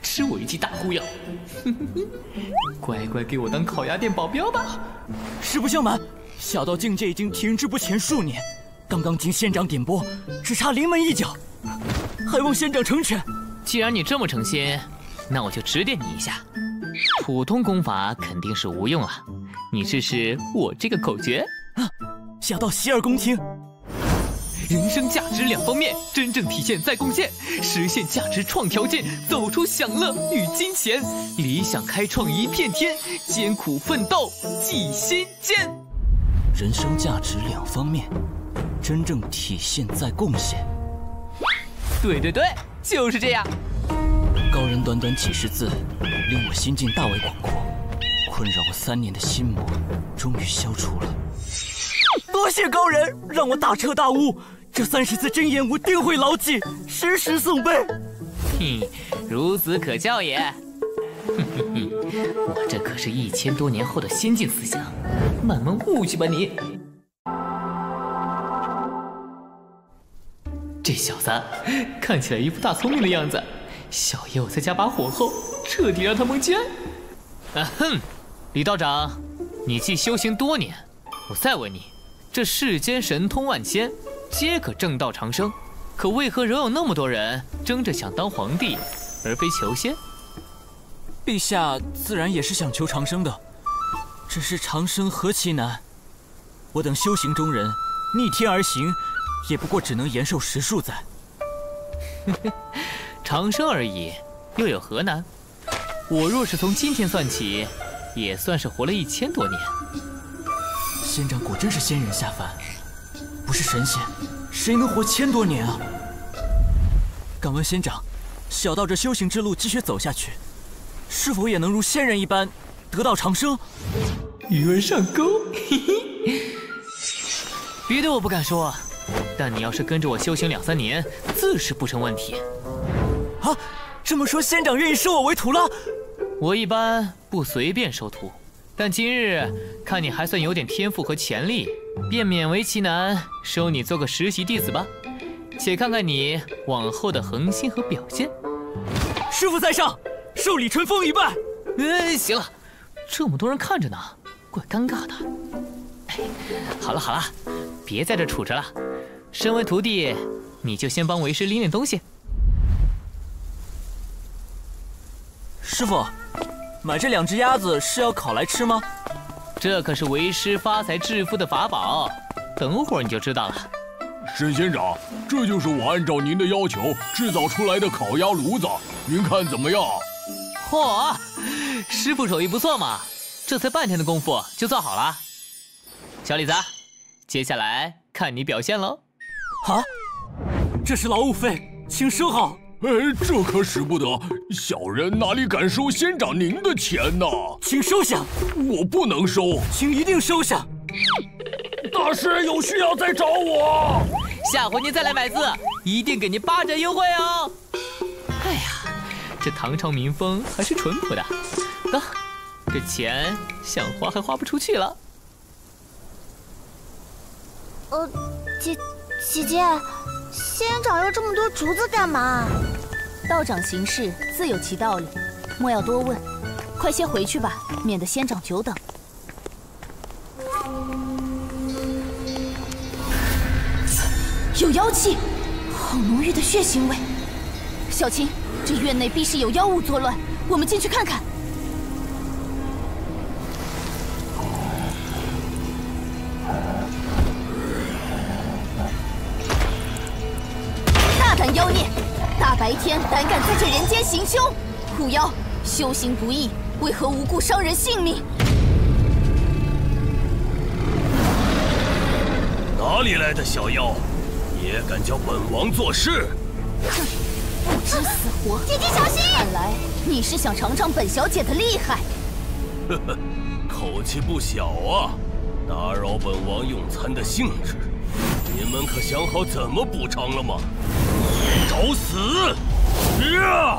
吃我一记大忽悠。乖乖给我当烤鸭店保镖吧。 实不相瞒，小道境界已经停滞不前数年，刚刚经仙长点拨，只差临门一脚，还望仙长成全。 既然你这么诚心，那我就指点你一下。普通功法肯定是无用啊，你试试我这个口诀。 小道洗耳恭听。 人生价值两方面，真正体现在贡献，实现价值创条件，走出享乐与金钱，理想开创一片天，艰苦奋斗记心间。 人生价值两方面，真正体现在贡献。 对对对，就是这样。 高人短短几十字，令我心境大为广阔，困扰我3年的心魔终于消除了。多谢高人，让我大彻大悟。这30字真言我定会牢记，时时诵背。 孺子可教也。我这可是1000多年后的先进思想，慢慢悟去吧你。这小子看起来一副大聪明的样子，小爷我再加把火候，彻底让他蒙圈。李道长，你既修行多年，我再问你，这世间神通万千，皆可正道长生，可为何仍有那么多人争着想当皇帝，而非求仙？ 陛下自然也是想求长生的，只是长生何其难，我等修行中人逆天而行，也不过只能延寿10数载。 长生而已，又有何难？我若是从今天算起，也算是活了1000多年。 仙长果真是仙人下凡，不是神仙，谁能活1000多年啊？敢问仙长，小道这修行之路继续走下去，是否也能如仙人一般得道长生？ 鱼儿上钩，别的我不敢说，但你要是跟着我修行2、3年，自是不成问题。 啊，这么说仙长愿意收我为徒了？ 我一般不随便收徒，但今日看你还算有点天赋和潜力，便勉为其难收你做个实习弟子吧。且看看你往后的恒心和表现。 师父在上，受李淳风一拜。 行了，这么多人看着呢，怪尴尬的。好了好了，别在这杵着了。身为徒弟，你就先帮为师拎点东西。 师父，买这2只鸭子是要烤来吃吗？ 这可是为师发财致富的法宝，等会儿你就知道了。 沈仙长，这就是我按照您的要求制造出来的烤鸭炉子，您看怎么样？ 嚯，师傅手艺不错嘛，这才半天的功夫就做好了。小李子，接下来看你表现喽。 啊，这是劳务费，请收好。 这可使不得，小人哪里敢收仙长您的钱呢？ 请收下。 我不能收， 请一定收下。 大师有需要再找我， 下回您再来买字，一定给您8折优惠哦。哎呀，这唐朝民风还是淳朴的，这钱想花还花不出去了。 姐姐，仙长要这么多竹子干嘛？ 道长行事自有其道理，莫要多问。快些回去吧，免得仙长久等。有妖气，好浓郁的血腥味。小青，这院内必是有妖物作乱，我们进去看看。大胆妖孽，大白天胆敢在这人间行凶！苦妖，修行不易，为何无故伤人性命？ 哪里来的小妖，也敢叫本王做事？ 哼，不知死活！ 姐姐小心！ 看来你是想尝尝本小姐的厉害。 呵呵，口气不小啊！打扰本王用餐的兴致，你们可想好怎么补偿了吗？找死！呀！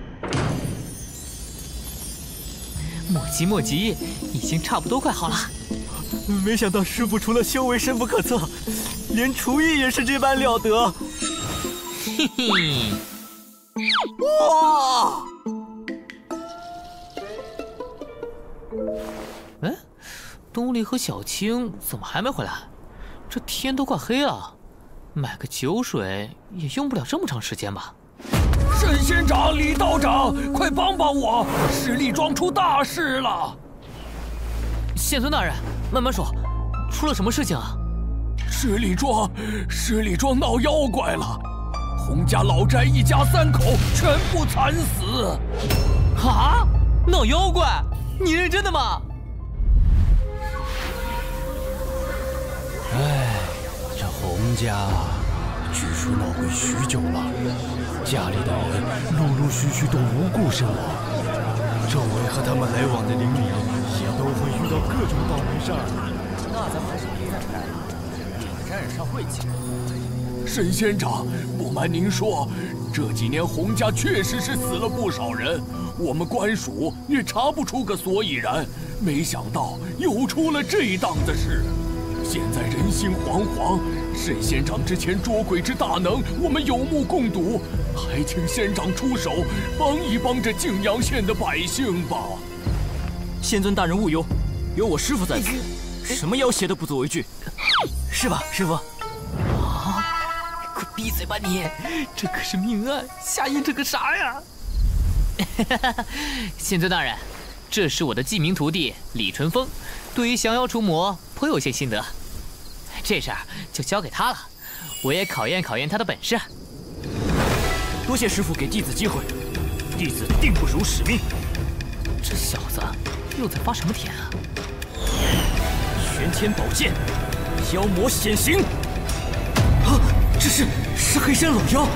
莫急，已经差不多快好了。 没想到师父除了修为深不可测，连厨艺也是这般了得。 嘿嘿， 哇！ 力和小青怎么还没回来？这天都快黑了，买个酒水也用不了这么长时间吧？ 沈仙长、李道长，快帮帮我！石力庄出大事了！ 县尊大人，慢慢说，出了什么事情啊？ 石力庄闹妖怪了，洪家老宅一家3口全部惨死。 啊！闹妖怪？你认真的吗？ 哎，这洪家据说闹鬼许久了，家里的人陆陆续续都无故身亡，周围和他们来往的邻里也都会遇到各种倒霉事儿。 那咱们还是别再待了，点个沾染上晦气。 沈仙长，不瞒您说，这几年洪家确实是死了不少人，我们官署也查不出个所以然。没想到又出了这档子事，现在人心惶惶。沈仙长之前捉鬼之大能，我们有目共睹，还请仙长出手帮一帮这泾阳县的百姓吧。 仙尊大人勿忧，有我师父在此，什么要挟都不足为惧，是吧，师父？ 啊！快闭嘴吧你！这可是命案，瞎应这个啥呀？仙尊大人，这是我的记名徒弟李淳风，对于降妖除魔颇有些心得，这事儿就交给他了，我也考验考验他的本事。 多谢师父给弟子机会，弟子定不辱使命。 这小子又在发什么甜啊？ 玄天宝剑，妖魔显形！啊，这是黑山老妖！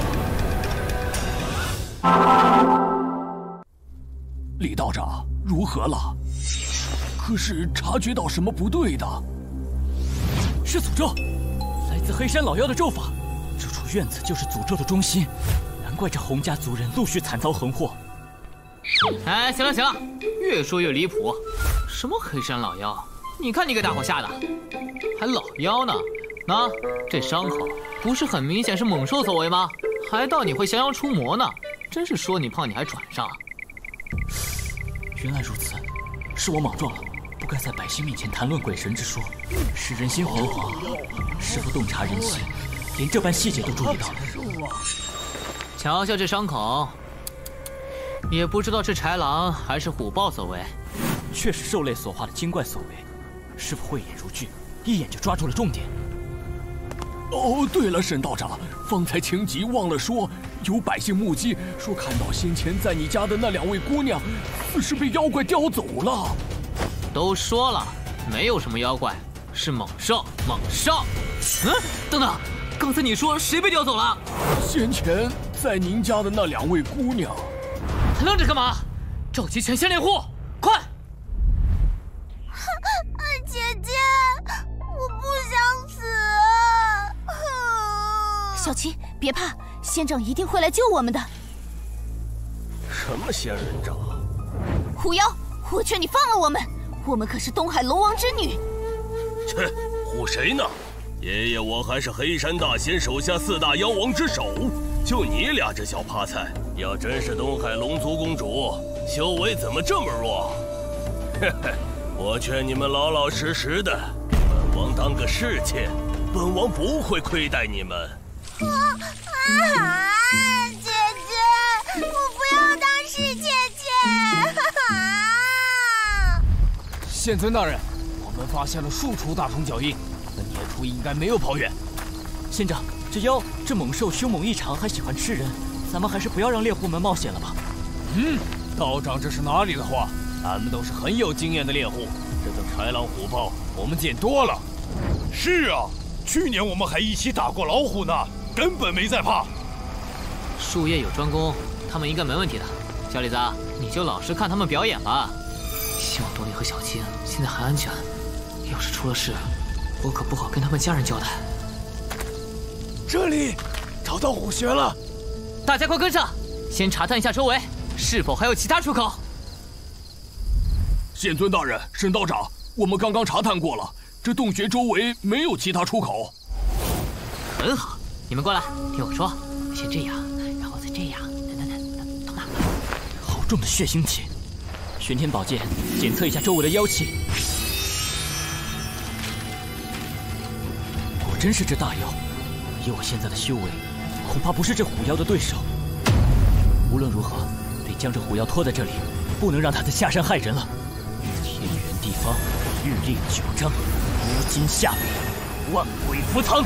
李道长，如何了？可是察觉到什么不对的？ 是诅咒，来自黑山老妖的咒法。这处院子就是诅咒的中心，难怪这洪家族人陆续惨遭横祸。 哎，行了行了，越说越离谱。什么黑山老妖？你看你给大伙吓的，还老妖呢？那这伤口不是很明显是猛兽所为吗？还道你会降妖除魔呢，真是说你胖你还喘上。 原来如此，是我莽撞了，不该在百姓面前谈论鬼神之说，使人心惶惶。师父洞察人心，连这般细节都注意到了。 瞧瞧这伤口，也不知道是豺狼还是虎豹所为， 却是兽类所化的精怪所为。师父慧眼如炬，一眼就抓住了重点。 哦，对了，沈道长，方才情急忘了说，有百姓目击说看到先前在你家的那2位姑娘，似是被妖怪叼走了。 都说了，没有什么妖怪，是猛兽，猛兽。等等，刚才你说谁被叼走了？ 先前在您家的那2位姑娘。 还愣着干嘛？召集全县猎户，快！ 姐姐，我不想死。 小青，别怕，仙长一定会来救我们的。 什么仙人掌？ 狐妖，我劝你放了我们，我们可是东海龙王之女。 切，唬谁呢？爷爷我还是黑山大仙手下4大妖王之首，就你俩这小趴菜，要真是东海龙族公主，修为怎么这么弱？嘿嘿，我劝你们老老实实的，本王当个侍妾，本王不会亏待你们。 姐姐，我不要当侍妾妾。 县尊大人，我们发现了数处大虫脚印，那孽畜应该没有跑远。 县长，这猛兽凶猛异常，还喜欢吃人，咱们还是不要让猎户们冒险了吧。 道长这是哪里的话？俺们都是很有经验的猎户，这等豺狼虎豹我们见多了。 是啊，去年我们还一起打过老虎呢，根本没在怕。 术业有专攻，他们应该没问题的。小李子，你就老实看他们表演吧。希望多莉和小青现在还安全，要是出了事，我可不好跟他们家人交代。 这里找到虎穴了， 大家快跟上，先查探一下周围，是否还有其他出口。 县尊大人，沈道长，我们刚刚查探过了，这洞穴周围没有其他出口。 很好，你们过来，听我说，先这样，然后再这样，等等， 好重的血腥气！玄天宝剑检测一下周围的妖气。 真是这大妖，以我现在的修为，恐怕不是这虎妖的对手。无论如何，得将这虎妖拖在这里，不能让他再下山害人了。天圆地方，日令九章，乌金下北，万鬼伏藏。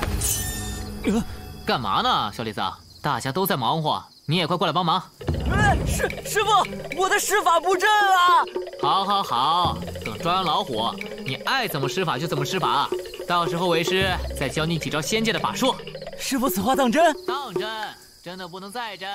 干嘛呢，小李子？大家都在忙活，你也快过来帮忙。 师傅，我的施法不正啊！ 好，等抓完老虎，你爱怎么施法就怎么施法。到时候为师再教你几招仙界的法术。 师傅此话当真？ 当真，真的不能再真。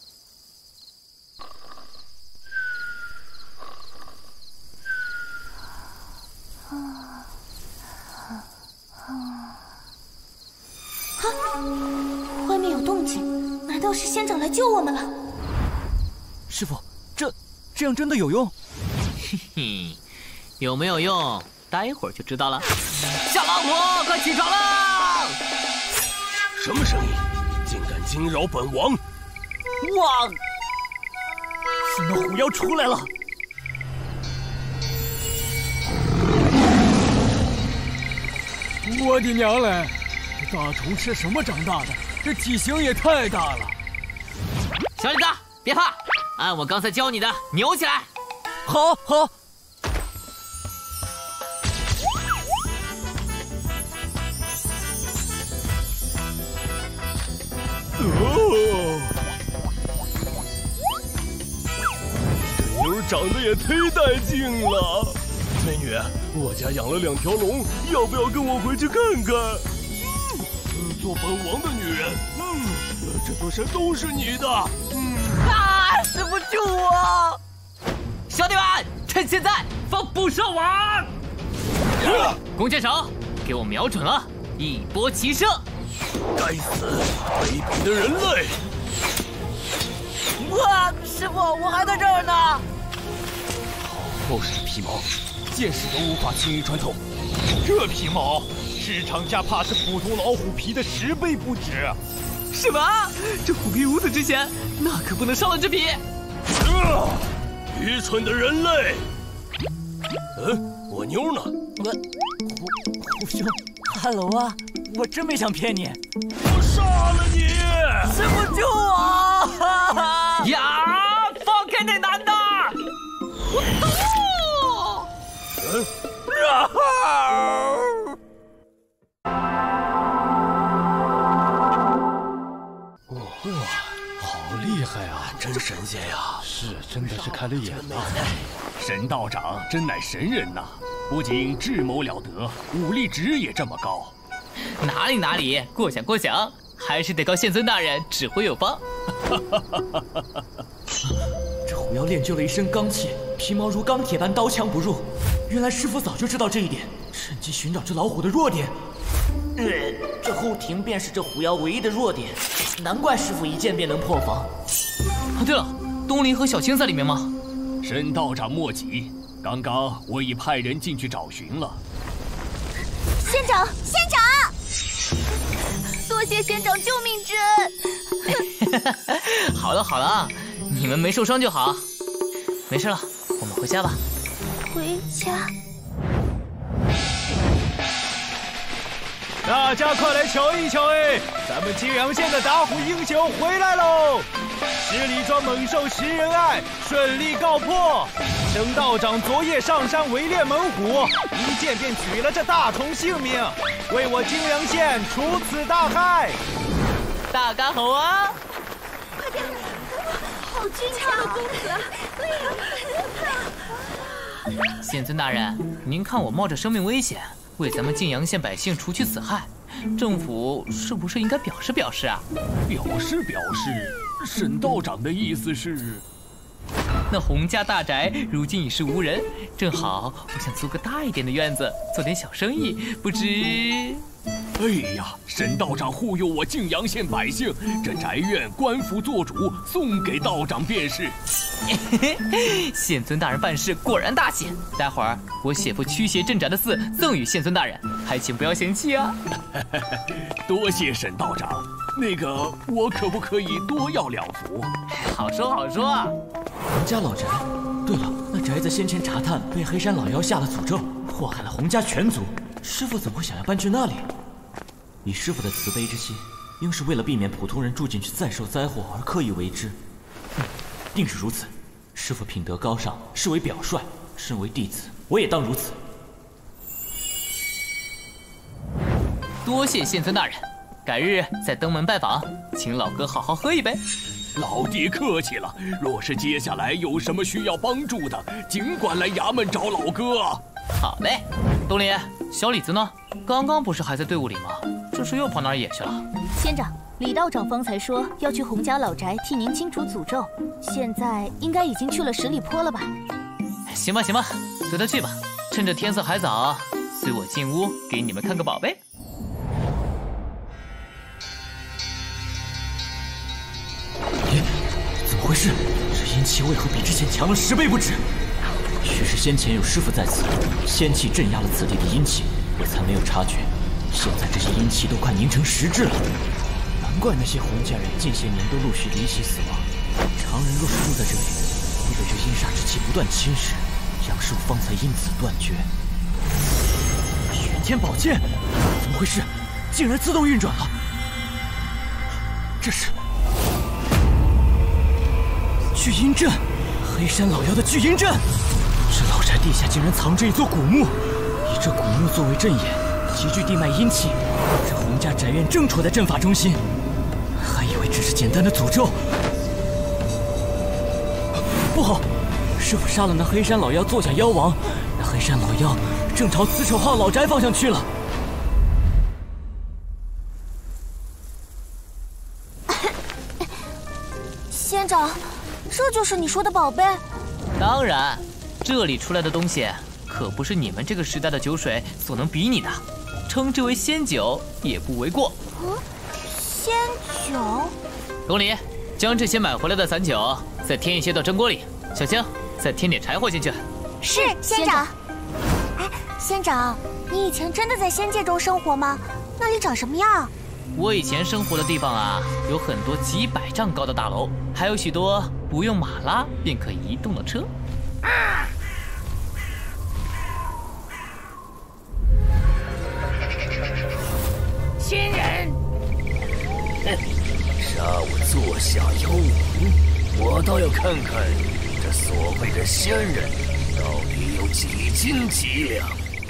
外面有动静，难道是仙长来救我们了？ 师傅，这样真的有用？ 嘿嘿，有没有用？待会儿就知道了。小老虎，快起床啦！ 什么声音？竟敢惊扰本王！ 哇！新的虎妖出来了！ 我的娘嘞！这大虫是什么长大的？这体型也太大了！ 小李子，别怕，按我刚才教你的，扭起来。 好。 这妞长得也忒带劲了。美女，我家养了2条龙，要不要跟我回去看看？做本王的女人，这座山都是你的。 师傅救我！ 兄弟们，趁现在放捕兽网！弓箭手，给我瞄准了，一波齐射！ 该死，卑鄙的人类！ 哇，师傅，我还在这儿呢。 好厚实的皮毛，剑士都无法轻易穿透。这皮毛，市场价怕是普通老虎皮的10倍不止。 什么？这虎皮无死之前，那可不能伤了这皮。 愚蠢的人类！我妞呢？ 虎兄，Hello啊！我真没想骗你。 我杀了你！ 师傅救我！ 呀！放开那男的！ 好厉害啊！ 真神仙呀！ 是，真的是开了眼了。神道长真乃神人呐！不仅智谋了得，武力值也这么高。 哪里，过奖，还是得靠县尊大人指挥有方。 这虎妖练就了一身罡气，皮毛如钢铁般刀枪不入。原来师傅早就知道这一点，趁机寻找这老虎的弱点。这后庭便是这虎妖唯一的弱点，难怪师傅一剑便能破防。 对了，东林和小青在里面吗？ 神道长莫急，刚刚我已派人进去找寻了。 仙长，多谢仙长救命之恩。 好了啊，你们没受伤就好，没事了，我们回家吧。 回家。 大家快来瞧一瞧哎，咱们泾阳县的打虎英雄回来喽！十里庄猛兽食人案顺利告破，沈道长昨夜上山围猎猛虎，一剑便取了这大虫性命，为我泾阳县除此大害。 大家好啊！ 快点，好俊俏的公子！ 县尊大人，您看我冒着生命危险为咱们泾阳县百姓除去此害，政府是不是应该表示表示啊？ 表示，沈道长的意思是， 那洪家大宅如今已是无人，正好我想租个大一点的院子，做点小生意，不知…… 哎呀，沈道长护佑我泾阳县百姓，这宅院官府做主，送给道长便是。 县尊大人办事果然大气，待会儿我写副驱邪镇宅的字赠与县尊大人，还请不要嫌弃啊。 多谢沈道长，那个我可不可以多要2幅？ 好说。 洪家老宅，对了，那宅子先前查探被黑山老妖下了诅咒，祸害了洪家全族。师傅怎么会想要搬去那里？ 以师傅的慈悲之心，应是为了避免普通人住进去再受灾祸而刻意为之。定是如此。师傅品德高尚，是为表率，身为弟子，我也当如此。 多谢仙尊大人，改日再登门拜访，请老哥好好喝一杯。 老弟客气了，若是接下来有什么需要帮助的，尽管来衙门找老哥。 好嘞，东林，小李子呢？刚刚不是还在队伍里吗？这是又跑哪儿野去了？ 仙长，李道长方才说要去洪家老宅替您清除诅咒，现在应该已经去了十里坡了吧？ 行吧行吧，随他去吧。趁着天色还早，随我进屋给你们看个宝贝。 怎么回事？这阴气为何比之前强了10倍不止？许是先前有师傅在此，仙气镇压了此地的阴气，我才没有察觉。现在这些阴气都快凝成实质了，难怪那些洪家人近些年都陆续离奇死亡。常人若是住在这里，会被这阴煞之气不断侵蚀，阳寿方才因此断绝。玄天宝剑，怎么回事？竟然自动运转了！这是聚阴阵，黑山老妖的聚阴阵。这老宅地下竟然藏着一座古墓，以这古墓作为阵眼，集聚地脉阴气。这洪家宅院正处在阵法中心，还以为只是简单的诅咒。不好！师傅杀了那黑山老妖，坐下妖王。那黑山老妖正朝慈丑号老宅方向去了。 仙长，这就是你说的宝贝？ 当然，这里出来的东西可不是你们这个时代的酒水所能比拟的，称之为仙酒也不为过。 仙酒？ 东篱，将这些买回来的散酒再添一些到蒸锅里，小星再添点柴火进去。 是，仙长。哎，仙长，你以前真的在仙界中生活吗？那里长什么样？ 我以前生活的地方啊，有很多几百丈高的大楼，还有许多不用马拉便可移动的车。 仙人， 杀我座下妖王，我倒要看看这所谓的仙人到底有几斤几两。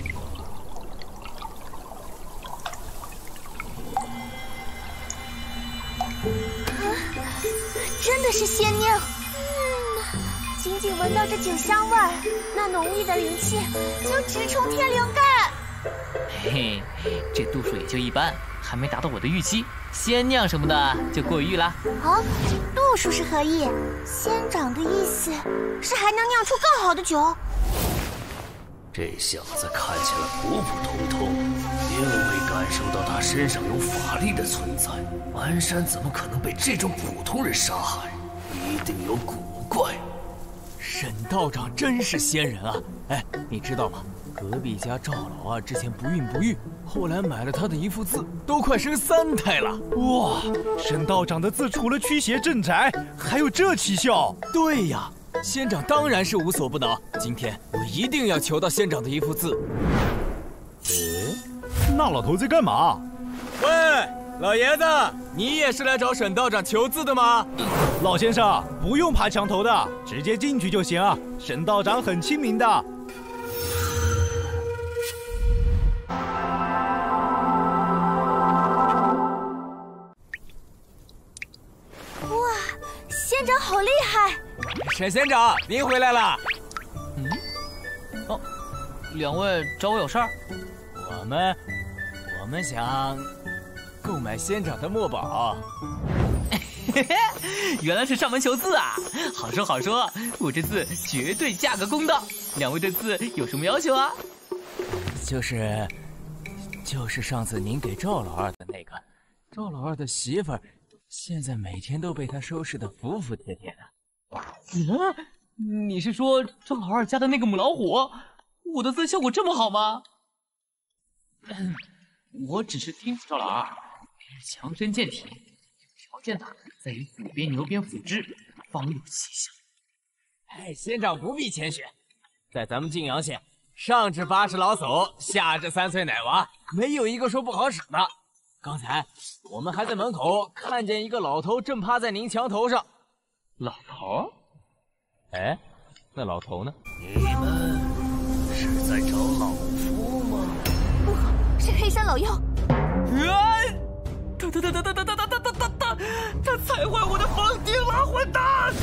真的是仙酿，仅仅闻到这酒香味儿，那浓郁的灵气就直冲天灵盖。 嘿嘿，这度数也就一般，还没达到我的预期。仙酿什么的就过誉了。 啊，度数是何意？仙长的意思是还能酿出更好的酒。 这小子看起来普普通通，并未感受到他身上有法力的存在。安山怎么可能被这种普通人杀害？一定有古怪。 沈道长真是仙人啊！哎，你知道吗？隔壁家赵老啊，之前不孕不育，后来买了他的一幅字，都快生3胎了。 哇，沈道长的字除了驱邪镇宅，还有这奇效。 对呀。仙长当然是无所不能，今天我一定要求到仙长的一幅字。 那老头在干嘛？ 喂，老爷子，你也是来找沈道长求字的吗？ 老先生，不用爬墙头的，直接进去就行。沈道长很亲民的。 哇，仙长好厉害！ 沈仙长，您回来了。 哦，两位找我有事儿？ 我们想购买仙长的墨宝。 嘿嘿，原来是上门求字啊！好说好说，我这字绝对价格公道。两位对字有什么要求啊？ 就是上次您给赵老二的那个，赵老二的媳妇儿，现在每天都被他收拾得服服帖帖的。 你是说赵老二家的那个母老虎？我的字效果这么好吗？我只是叮嘱赵老二，别是强身健体，有条件的再以虎鞭牛鞭辅之，方有奇效。 哎，仙长不必谦虚，在咱们泾阳县，上至8十老叟，下至3岁奶娃，没有一个说不好使的。 刚才我们还在门口看见一个老头正趴在您墙头上。 老头？ 哎，那老头呢？ 你们是在找老夫吗？ 不好，是黑山老妖！ 他踩坏我的房顶了，混蛋！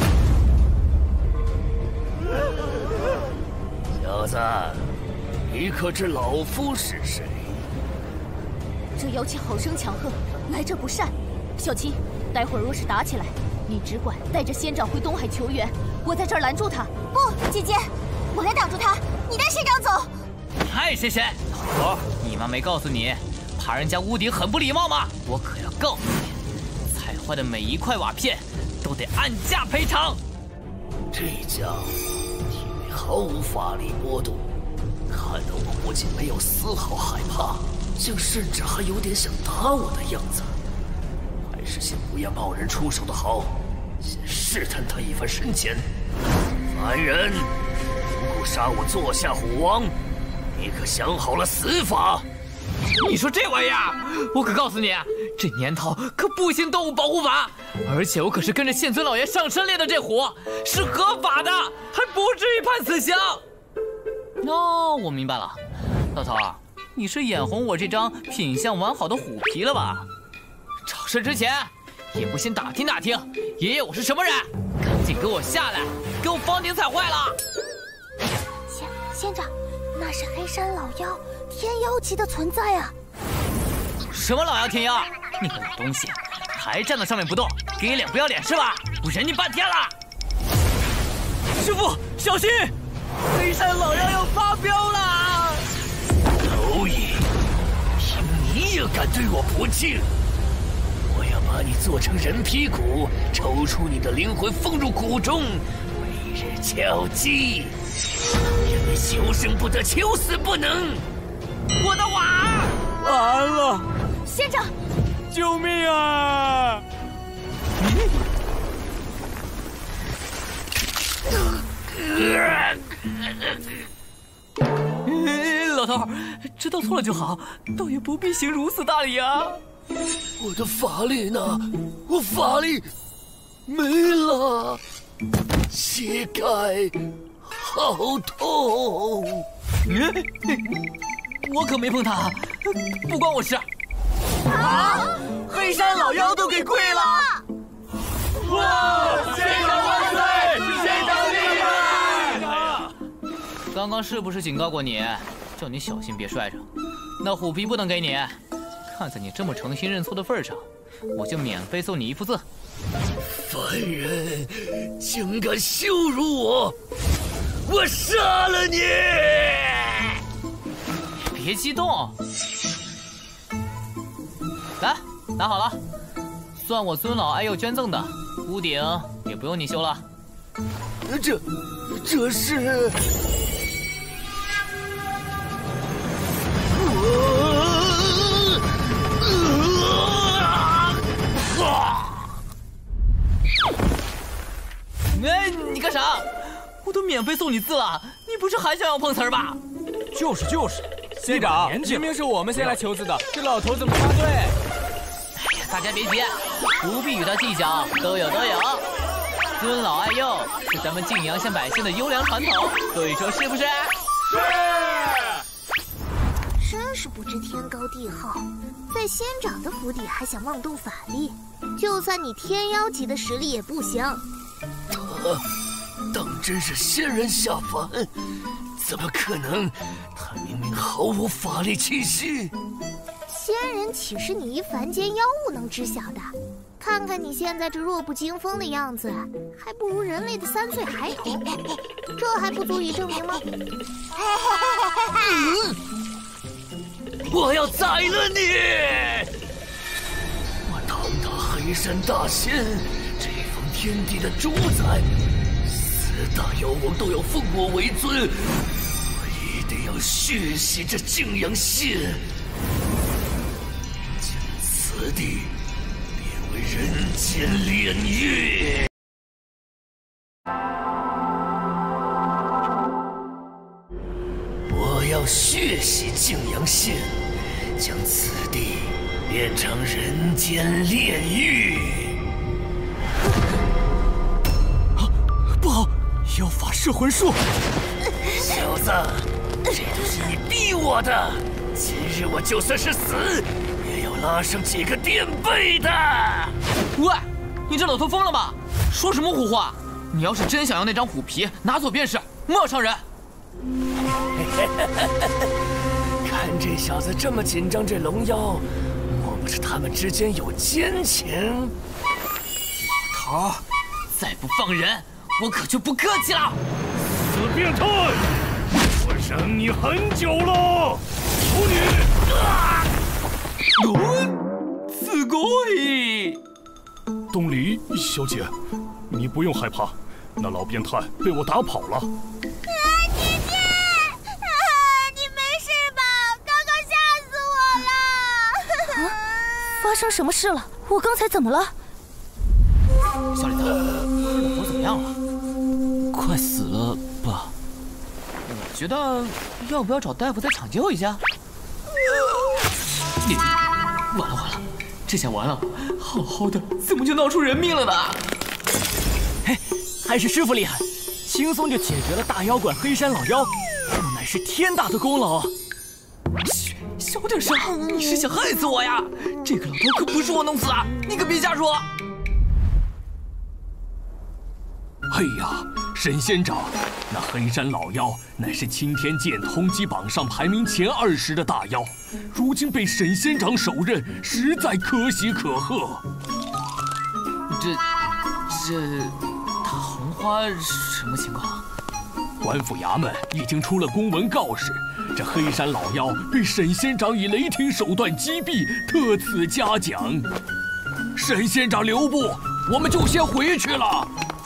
小子，你可知老夫是谁？ 这妖气好生强横，来者不善。小青，待会儿若是打起来，你只管带着仙长回东海求援，我在这儿拦住他。 不，姐姐，我来挡住他，你带仙长走。 嗨，谁？老头，你妈没告诉你，爬人家屋顶很不礼貌吗？我可要告诉你，踩坏的每一块瓦片都得按价赔偿。 这家伙体内毫无法力波动，看到我不仅没有丝毫害怕，竟甚至还有点想打我的样子。还是先不要贸然出手的好，先试探他一番深浅。凡人，如果杀我座下虎王，你可想好了死法？ 你说这玩意儿，我可告诉你，这年头可不行动物保护法，而且我可是跟着县村老爷上山练的这虎，是合法的，还不至于判死刑。哦，我明白了，老头，你是眼红我这张品相完好的虎皮了吧？找事之前，也不先打听打听爷爷我是什么人，赶紧给我下来，给我房顶踩坏了。 仙长，那是黑山老妖，天妖级的存在啊！ 什么老妖天妖？你个老东西，还站在上面不动，给脸不要脸是吧？我忍你半天了。 师傅，小心！黑山老妖要发飙了！ 蝼蚁，凭你也敢对我不敬？我要把你做成人皮骨，抽出你的灵魂放入骨中，每日敲击，让你求生不得，求死不能！ 我的瓦！ 完了！ 仙长， 救命啊！ 老头，知道错了就好，倒也不必行如此大礼啊。 我的法力呢？我法力没了，膝盖好痛。 我可没碰他，不关我事。 啊！黑山老妖都给跪了！ 哇！县长万岁！县长厉害！ 刚刚是不是警告过你，叫你小心别摔着？那虎皮不能给你，看在你这么诚心认错的份上，我就免费送你一幅字。 凡人，竟敢羞辱我！我杀了你！ 别激动，来，拿好了，算我尊老爱幼捐赠的，屋顶也不用你修了。 这是哎，你干啥？我都免费送你字了，你不是还想要碰瓷儿吧？ 就是，县长，明明是我们先来求字的，这老头怎么插队？ 哎呀，大家别急，不必与他计较，都有。尊老爱幼是咱们晋阳县百姓的优良传统，所以说是不是？ 是。真是不知天高地厚，在仙长的府邸还想妄动法力，就算你天妖级的实力也不行。 他当真是仙人下凡？怎么可能？他明明毫无法力气息。 仙人岂是你一凡间妖物能知晓的？看看你现在这弱不禁风的样子，还不如人类的3岁孩童，这还不足以证明吗？ 我要宰了你！我堂堂黑山大仙，这方天地的主宰，4大妖王都要奉我为尊，我一定要血洗这泾阳县，将此地变为人间炼狱。我要血洗泾阳县，将此地变成人间炼狱。 不好，要法摄魂术！ 小子，这都是你逼我的。今日我就算是死，也要拉上几个垫背的。 喂，你这老头疯了吗？说什么胡话！你要是真想要那张虎皮，拿走便是，莫伤人。 看这小子这么紧张，这龙妖，莫不是他们之间有奸情？ 老头，再不放人，我可就不客气了！ 死变态！我忍你很久了，处女！ すごい！ 东篱小姐，你不用害怕，那老变态被我打跑了。 姐姐，你没事吧？刚刚吓死我了！ 发生什么事了？我刚才怎么了？ 小李子，老头怎么样了？ 快死了吧？ 我觉得要不要找大夫再抢救一下？完了完了，这下完了！好好的，怎么就闹出人命了呢？ 嘿，还是师傅厉害，轻松就解决了大妖怪黑山老妖，这乃是天大的功劳啊！ 嘘，小点声，你是想害死我呀？这个老头可不是我弄死的，你可别瞎说！ 哎呀，沈仙长，那黑山老妖乃是青天剑通缉榜上排名前20的大妖，如今被沈仙长手刃，实在可喜可贺。 这大红花什么情况？ 官府衙门已经出了公文告示，这黑山老妖被沈仙长以雷霆手段击毙，特此嘉奖。沈仙长留步，我们就先回去了。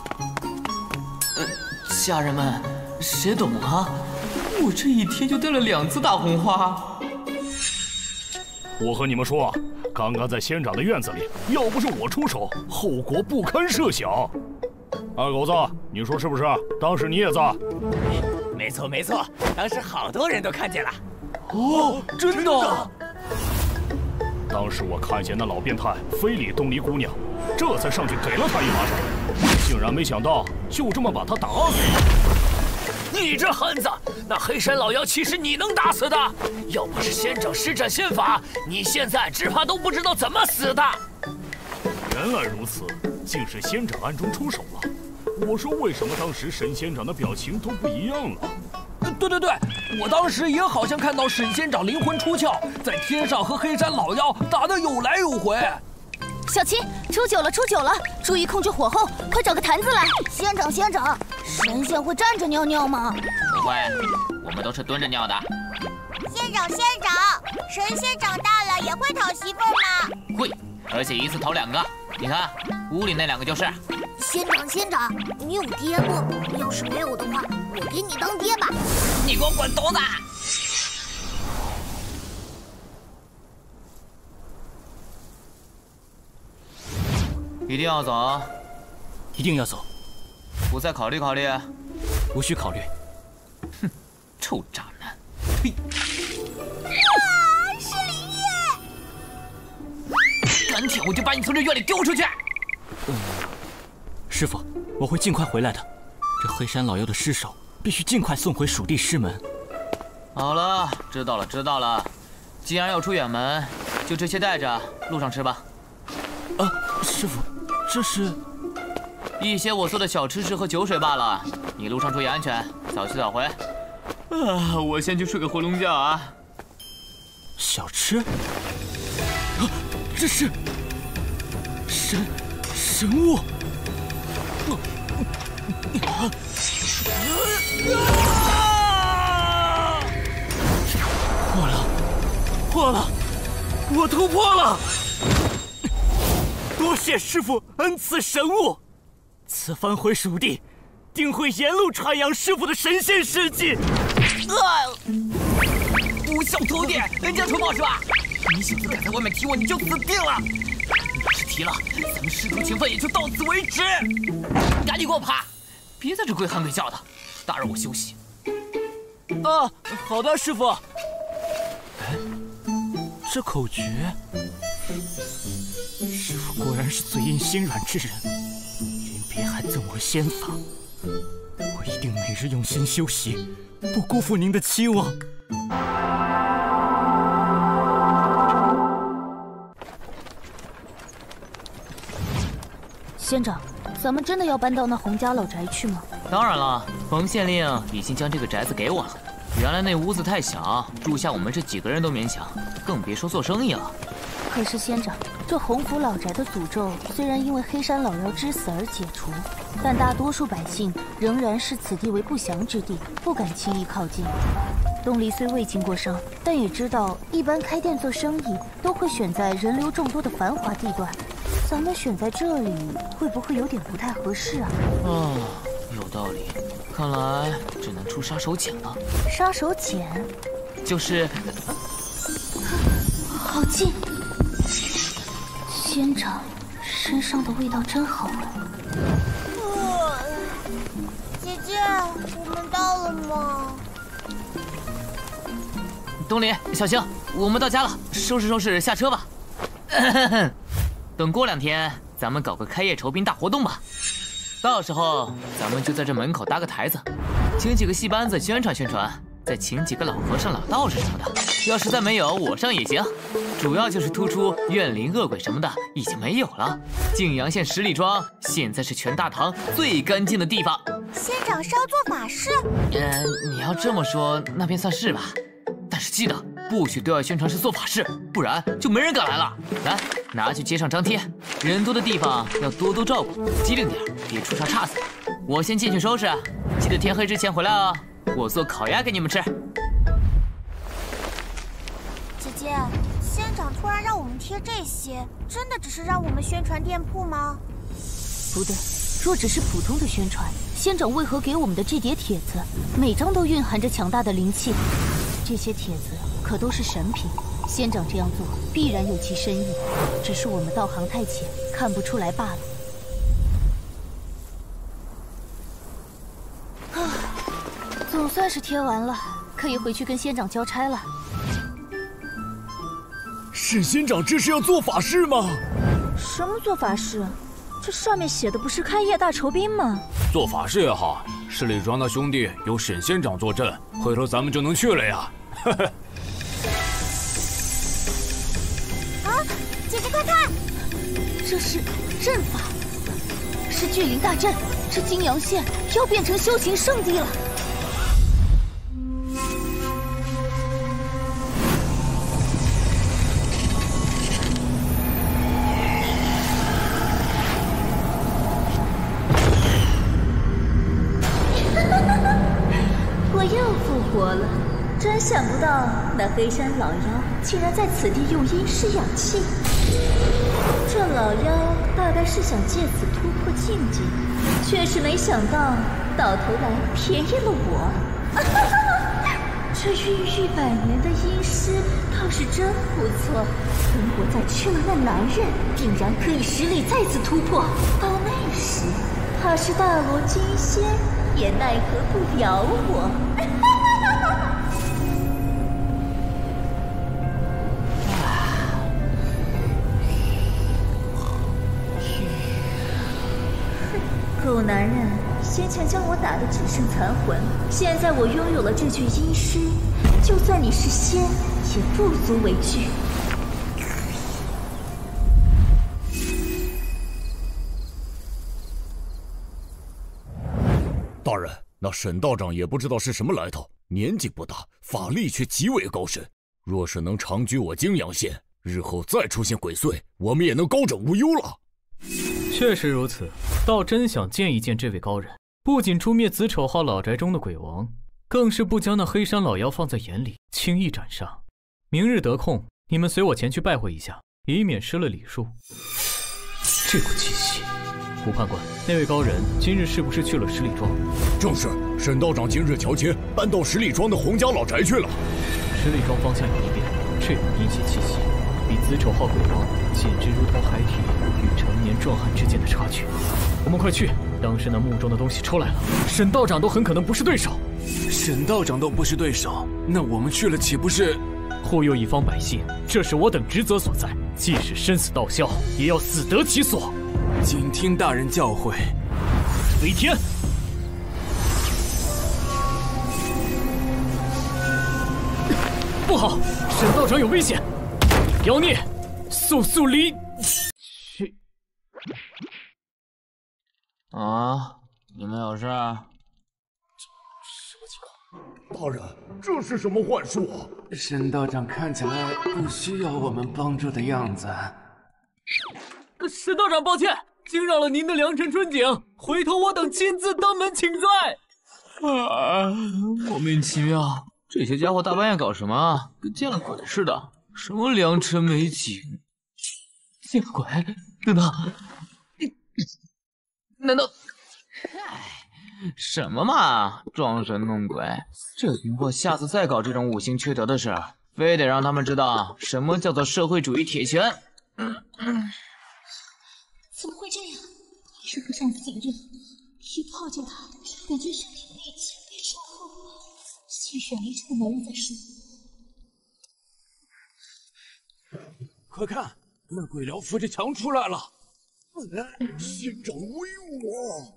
家人们，谁懂啊？我这一天就带了2次大红花。 我和你们说，刚刚在仙长的院子里，要不是我出手，后果不堪设想。二狗子，你说是不是？当时你也在？ 没错没错，当时好多人都看见了。 哦，真的？ 当时我看见那老变态非礼东篱姑娘，这才上去给了她一巴掌，竟然没想到就这么把她打死。 你这汉子，那黑山老妖岂是你能打死的？要不是仙长施展仙法，你现在只怕都不知道怎么死的。 原来如此，竟是仙长暗中出手了。我说为什么当时沈仙长的表情都不一样了？ 对，我当时也好像看到沈仙长灵魂出窍，在天上和黑山老妖打得有来有回。 小七，出酒了，注意控制火候，快找个坛子来。仙长，神仙会站着尿尿吗？ 不会，我们都是蹲着尿的。 仙长，神仙长大了也会讨媳妇吗？ 会，而且一次讨2个。你看，屋里那2个就是。 仙长，你有爹不？要是没有的话，我给你当爹吧。 你给我滚犊子！一定要走？ 一定要走。 不再考虑考虑？ 无需考虑。 哼，臭渣男！呸！ 是林烨！ 敢舔我就把你从这院里丢出去！ 师傅，我会尽快回来的。这黑山老妖的尸首必须尽快送回蜀地师门。 好了，知道了。既然要出远门，就这些带着，路上吃吧。 师傅，这是一些我做的小吃食和酒水罢了。你路上注意安全，早去早回。我先去睡个回笼觉啊。 小吃？这是神物！ 破了！我突破了！多谢师傅恩赐神物，此番回蜀地，定会沿路传扬师傅的神仙事迹。 不孝徒弟，人家仇报是吧？你小子敢在外面提我，你就死定了！你要是提了，咱们师徒情分也就到此为止。赶紧给我爬！别在这鬼喊鬼叫的，打扰我休息。 好的，师傅。 这口诀师父果然是嘴硬心软之人，临别还赠我仙法。我一定每日用心修习，不辜负您的期望。 仙长，咱们真的要搬到那洪家老宅去吗？ 当然了，冯县令已经将这个宅子给我了。原来那屋子太小，住下我们这几个人都勉强，更别说做生意了。 可是仙长，这洪府老宅的诅咒虽然因为黑山老妖之死而解除，但大多数百姓仍然视此地为不祥之地，不敢轻易靠近。东篱虽未经过伤，但也知道一般开店做生意都会选在人流众多的繁华地段，咱们选在这里会不会有点不太合适啊？ 有道理，看来只能出杀手锏了。 杀手锏？ 就是…… 好近！仙长身上的味道真好闻。 姐姐，我们到了吗？ 东篱，小星，我们到家了，收拾收拾下车吧。等过2天，咱们搞个开业酬宾大活动吧。到时候咱们就在这门口搭个台子，请几个戏班子宣传宣传，再请几个老和尚、老道士什么的。要实在没有，我上也行。主要就是突出怨灵、恶鬼什么的已经没有了。泾阳县十里庄现在是全大唐最干净的地方。 仙长是要做法事？ 你要这么说，那便算是吧。但是记得不许对外宣传是做法事，不然就没人敢来了。来，拿去街上张贴，人多的地方要多多照顾，机灵点，别出啥岔子。我先进去收拾，记得天黑之前回来哦。我做烤鸭给你们吃。 姐姐，仙长突然让我们贴这些，真的只是让我们宣传店铺吗？ 不对，若只是普通的宣传，仙长为何给我们的这叠帖子，每张都蕴含着强大的灵气？这些帖子可都是神品，仙长这样做必然有其深意，只是我们道行太浅，看不出来罢了。总算是贴完了，可以回去跟仙长交差了。 沈仙长这是要做法事吗？ 什么做法事？这上面写的不是开业大酬宾吗？ 做法事也好，十里庄的兄弟有沈仙长坐镇，回头咱们就能去了呀。 啊，姐姐快看， 这是阵法，是聚灵大阵，这泾阳县要变成修行圣地了。 我又复活了，真想不到那黑山老妖竟然在此地用阴尸养气。这老妖大概是想借此突破境界，却是没想到到头来便宜了我。这孕育100年的阴尸倒是真不错，等我再吃了那男人，定然可以实力再次突破。到那时，怕是大罗金仙也奈何不了我。狗男人，先前将我打得只剩残魂，现在我拥有了这具阴尸，就算你是仙，也不足为惧。 大人，那沈道长也不知道是什么来头，年纪不大，法力却极为高深。若是能长居我泾阳县，日后再出现鬼祟，我们也能高枕无忧了。 确实如此，倒真想见一见这位高人。不仅诛灭子丑号老宅中的鬼王，更是不将那黑山老妖放在眼里，轻易斩杀。明日得空，你们随我前去拜会一下，以免失了礼数。这股气息，胡判官，那位高人今日是不是去了十里庄？ 正是，沈道长今日乔迁，搬到十里庄的洪家老宅去了。 十里庄方向有一变，这股阴邪气息，比子丑号鬼王简直如同孩提与成年壮汉之间的差距。我们快去！当时那墓中的东西出来了，沈道长都很可能不是对手。 沈道长都不是对手，那我们去了岂不是？ 护佑一方百姓，这是我等职责所在。即使生死道消，也要死得其所。 谨听大人教诲。 飞天！不好，沈道长有危险！妖孽，速离去！ 啊，你们有事？ 什么情况？大人，这是什么幻术？ 沈道长看起来不需要我们帮助的样子。 沈道长，抱歉，惊扰了您的良辰春景，回头我等亲自登门请罪。莫名其妙，这些家伙大半夜搞什么？跟见了鬼似的。什么良辰美景？见了鬼？等等，难道？什么嘛，装神弄鬼！这群货下次再搞这种五行缺德的事，非得让他们知道什么叫做社会主义铁拳。 怎么会这样？是不上次紧张，一泡就他，感觉身体力气被抽空，血血离出的男人在说。 快看，那鬼寮扶着墙出来了！ 仙长威武！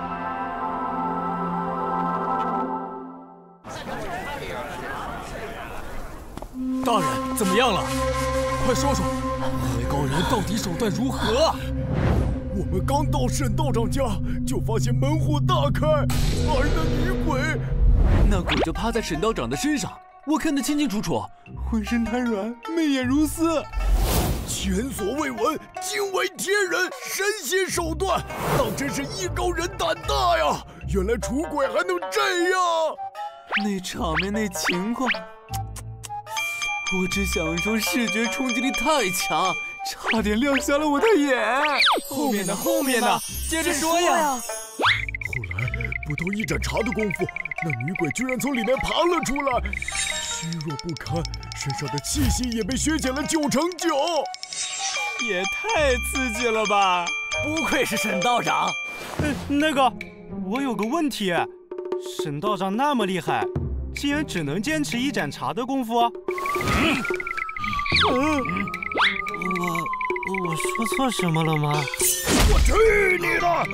大人怎么样了？快说说，那位高人到底手段如何？ 我们刚到沈道长家，就发现门户大开，而那女鬼， 那鬼就趴在沈道长的身上，我看得清清楚楚，浑身瘫软，媚眼如丝。 前所未闻，惊为天人，神仙手段，当真是艺高人胆大呀！原来除鬼还能这样。 那场面那情况，我只想说视觉冲击力太强，差点亮瞎了我的眼。后面的，接着说呀。 后来不到一盏茶的功夫，那女鬼居然从里面爬了出来，虚弱不堪，身上的气息也被削减了99%。 也太刺激了吧！ 不愧是沈道长。 那个，我有个问题，沈道长那么厉害，竟然只能坚持一盏茶的功夫？我说错什么了吗？ 我去你的！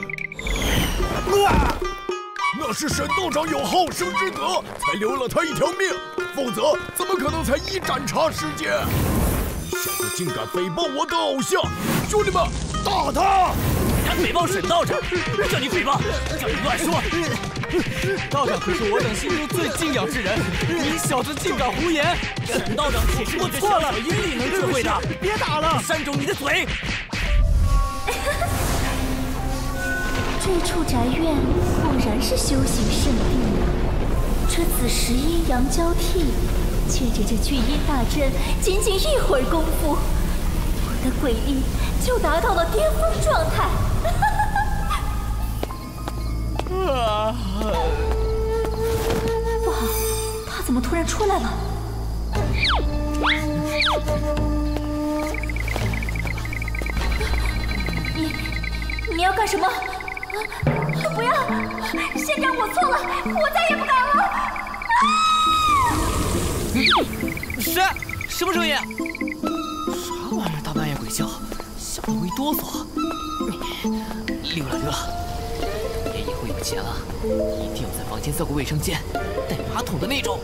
那是沈道长有好生之德，才留了他一条命，否则怎么可能才一盏茶时间？小子竟敢诽谤我的偶像！兄弟们，打他！ 敢诽谤沈道长，叫你诽谤，叫你乱说！ 道长可是我等心中最敬仰之人，你小子竟敢胡言！ 沈道长岂是你这小小阴力能智慧的？ 别打了！ 扇肿你的嘴！ 这处宅院果然是修行圣地啊！这子时阴阳交替，借着这聚阴大阵，仅仅一会儿功夫，我的鬼力就达到了巅峰状态。不好，他怎么突然出来了？你要干什么？不要！仙长，我错了，我再也不敢了。 谁？什么声音？啥玩意儿？大半夜鬼叫，吓得我一哆嗦。溜了，爷以后有钱了，一定要在房间造个卫生间，带马桶的那种。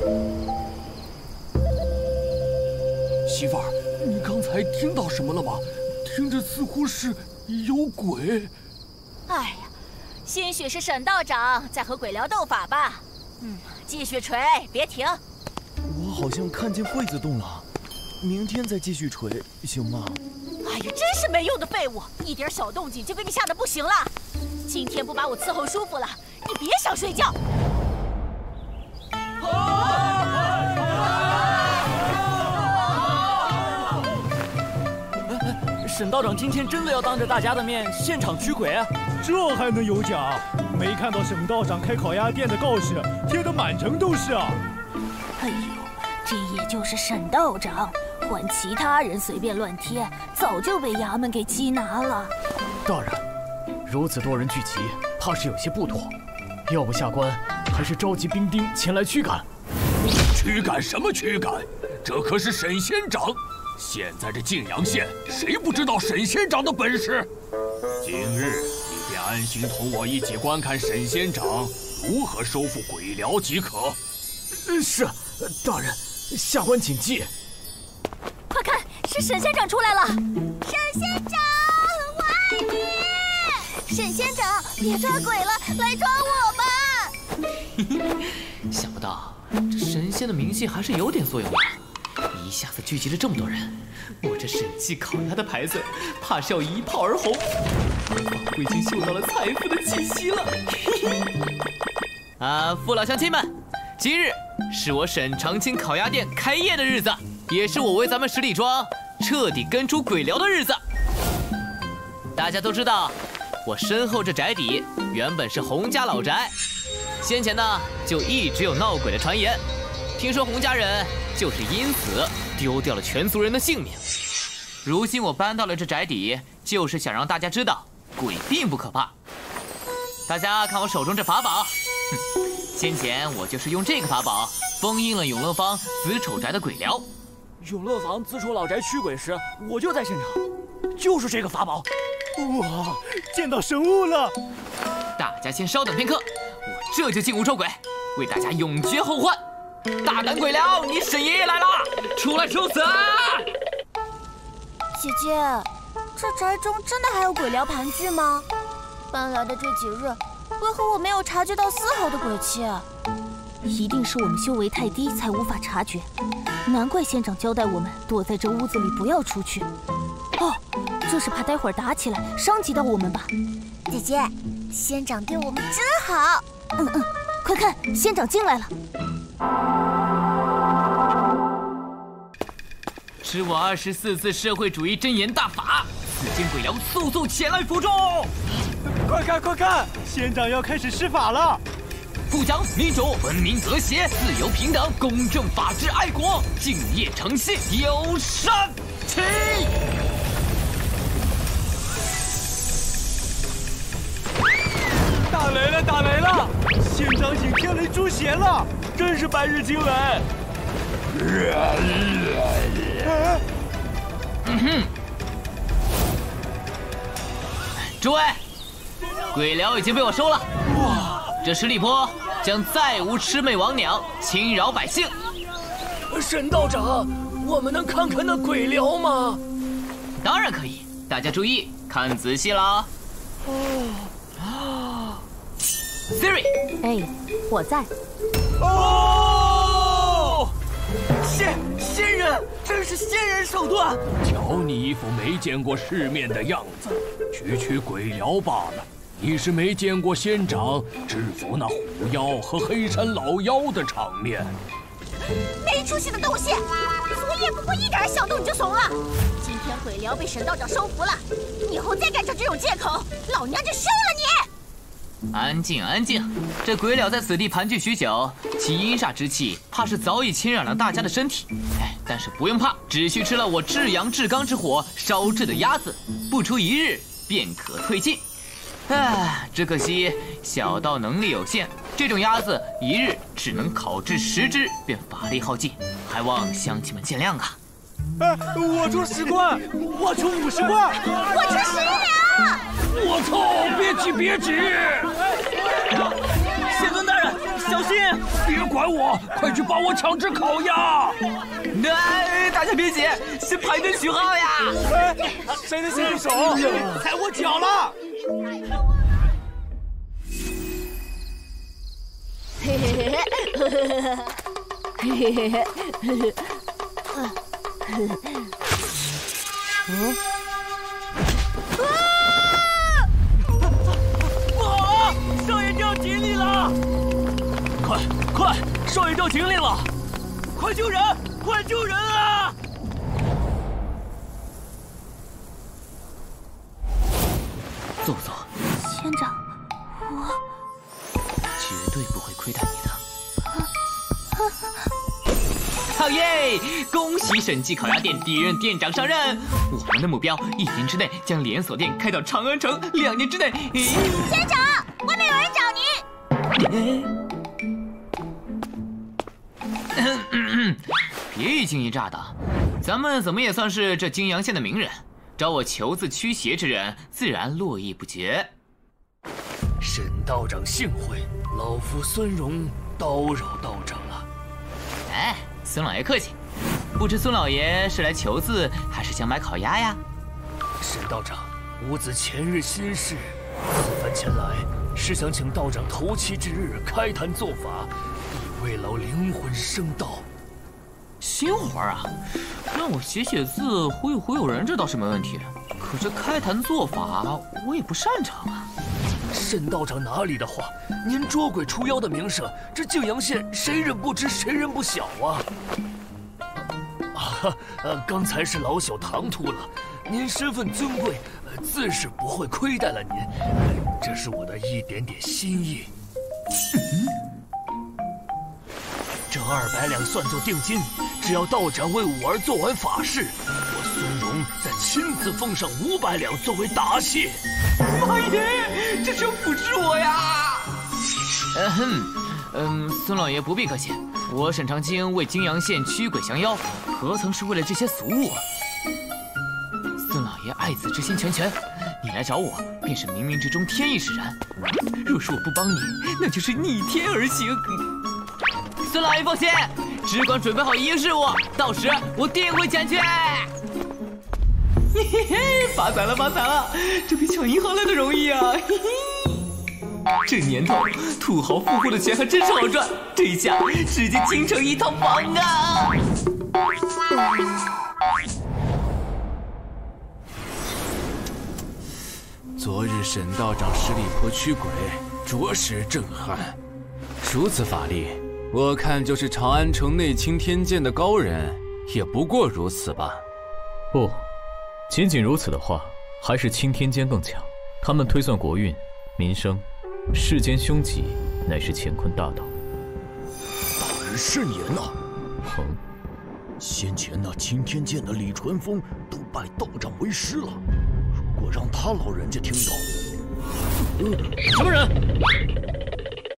媳妇儿，你刚才听到什么了吗？听着似乎是有鬼。 哎呀，兴许是沈道长在和鬼聊斗法吧。继续锤，别停。 我好像看见柜子动了，明天再继续锤，行吗？ 哎呀，真是没用的废物，一点小动静就给你吓得不行了。今天不把我伺候舒服了，你别想睡觉。 沈道长今天真的要当着大家的面现场驱鬼啊？ 这还能有假？没看到沈道长开烤鸭店的告示贴得满城都是啊！ 哎呦，这也就是沈道长，换其他人随便乱贴，早就被衙门给缉拿了。 大人，如此多人聚集，怕是有些不妥，要不下官还是召集兵丁前来驱赶。 驱赶什么驱赶？ 这可是沈仙长。现在这泾阳县，谁不知道沈仙长的本事？今日你便安心同我一起观看沈仙长如何收复鬼寮即可。 是，大人，下官谨记。 快看，是沈仙长出来了！沈仙长，我爱你！沈仙长，别抓鬼了，来抓我吧！ 想不到这神仙的名气还是有点作用的，一下子聚集了这么多人，我这神气烤鸭的牌子怕是要一炮而红。我已经嗅到了财富的气息了。父老乡亲们，今日是我沈长青烤鸭店开业的日子，也是我为咱们十里庄彻底根除鬼寮的日子。大家都知道，我身后这宅邸原本是洪家老宅，先前呢就一直有闹鬼的传言，听说洪家人就是因此丢掉了全族人的性命。如今我搬到了这宅邸，就是想让大家知道，鬼并不可怕。大家看我手中这法宝，先前我就是用这个法宝封印了永乐坊子丑宅的鬼寮。 永乐坊子丑老宅驱鬼时，我就在现场，就是这个法宝。 哇，见到神物了！ 大家先稍等片刻，我这就进屋捉鬼，为大家永绝后患。大胆鬼寮，你沈爷爷来了，出来受死！ 姐姐，这宅中真的还有鬼寮盘踞吗？搬来的这几日，为何我没有察觉到丝毫的鬼气？ 一定是我们修为太低，才无法察觉。难怪仙长交代我们躲在这屋子里，不要出去。哦，这是怕待会儿打起来伤及到我们吧？ 姐姐，仙长对我们真好。 快看，仙长进来了。 是我24字社会主义真言大法，此间鬼寮速速前来服众！ 快看快看，仙长要开始施法了！ 富强、民主、文明、和谐、自由、平等、公正、法治、爱国、敬业、诚信、友善，起！ 打雷了，打雷了！仙长引天雷诛邪了，真是白日惊雷！ 诸位，鬼寮已经被我收了。哇！这十里坡将再无魑魅魍魉侵扰百姓。 沈道长，我们能看看那鬼寮吗？ 当然可以，大家注意，看仔细了。Siri， 哎，我在。 哦，仙人，真是仙人手段！ 瞧你一副没见过世面的样子，区鬼寮罢了。你是没见过仙长制服那虎妖和黑山老妖的场面。 没出息的东西，昨夜不过一点小动你就怂了。今天鬼寮被沈道长收服了，以后再敢找这种借口，老娘就休了你！ 安静，安静！这鬼鸟在此地盘踞许久，其阴煞之气怕是早已侵染了大家的身体。但是不用怕，只需吃了我至阳至刚之火烧制的鸭子，不出一日便可退尽。只可惜小道能力有限，这种鸭子一日只能烤制10只，便法力耗尽，还望乡亲们见谅啊！ 我出10贯，我出50贯， 我出10两。 我操！别急！ 仙尊大人，小心！ 别管我，快去帮我抢只烤鸭！ 大家别急，先排队取号呀！ 谁能先入手？踩我脚了！ 嘿嘿嘿嘿嘿嘿嘿嘿。 少爷掉井里了！快！少爷掉井里了！快救人！快救人啊！ 坐。 仙长，我绝对不会亏待你的。好耶！恭喜审计烤鸭店第1任店长上任。我们的目标1年之内将连锁店开到长安城，2年之内。 仙长，外面有人找您。 爷一惊一乍的，咱们怎么也算是这泾阳县的名人，找我求字驱邪之人，自然络绎不绝。 沈道长幸会，老夫孙荣叨扰道长了。 哎，孙老爷客气。不知孙老爷是来求字，还是想买烤鸭呀？ 沈道长，吾子前日心事，此番前来是想请道长头七之日开坛做法，以慰劳灵魂升道。 新活啊，让我写字，忽悠忽悠人，这倒是没问题。可这开坛做法，我也不擅长啊。 沈道长哪里的话，您捉鬼除妖的名声，这泾阳县谁人不知，谁人不晓啊！刚才是老朽唐突了，您身份尊贵，自是不会亏待了您，这是我的一点点心意。这200两算作定金，只要道长为吾儿做完法事，我孙荣再亲自奉上500两作为答谢。 妈耶，这是要腐蚀我呀！孙老爷不必客气，我沈长卿为泾阳县驱鬼降妖，何曾是为了这些俗物啊？孙老爷爱子之心全全，你来找我便是冥冥之中天意使然。若是我不帮你，那就是逆天而行。孙老爷放心，只管准备好仪式物，到时我定会前去。嘿嘿嘿，发财了发财了，这比抢银行来的容易啊！嘿嘿。这年头，土豪富户的钱还真是好赚，这一下直接京城1套房啊！ 昨日沈道长十里坡驱鬼，着实震撼。如此法力，我看就是长安城内青天剑的高人，也不过如此吧。 不，仅仅如此的话，还是青天剑更强。他们推算国运、民生。世间凶吉，乃是乾坤大道。 大人慎言呐！ 哼， 先前那青天剑的李传风都拜道长为师了，如果让他老人家听到， 什么人？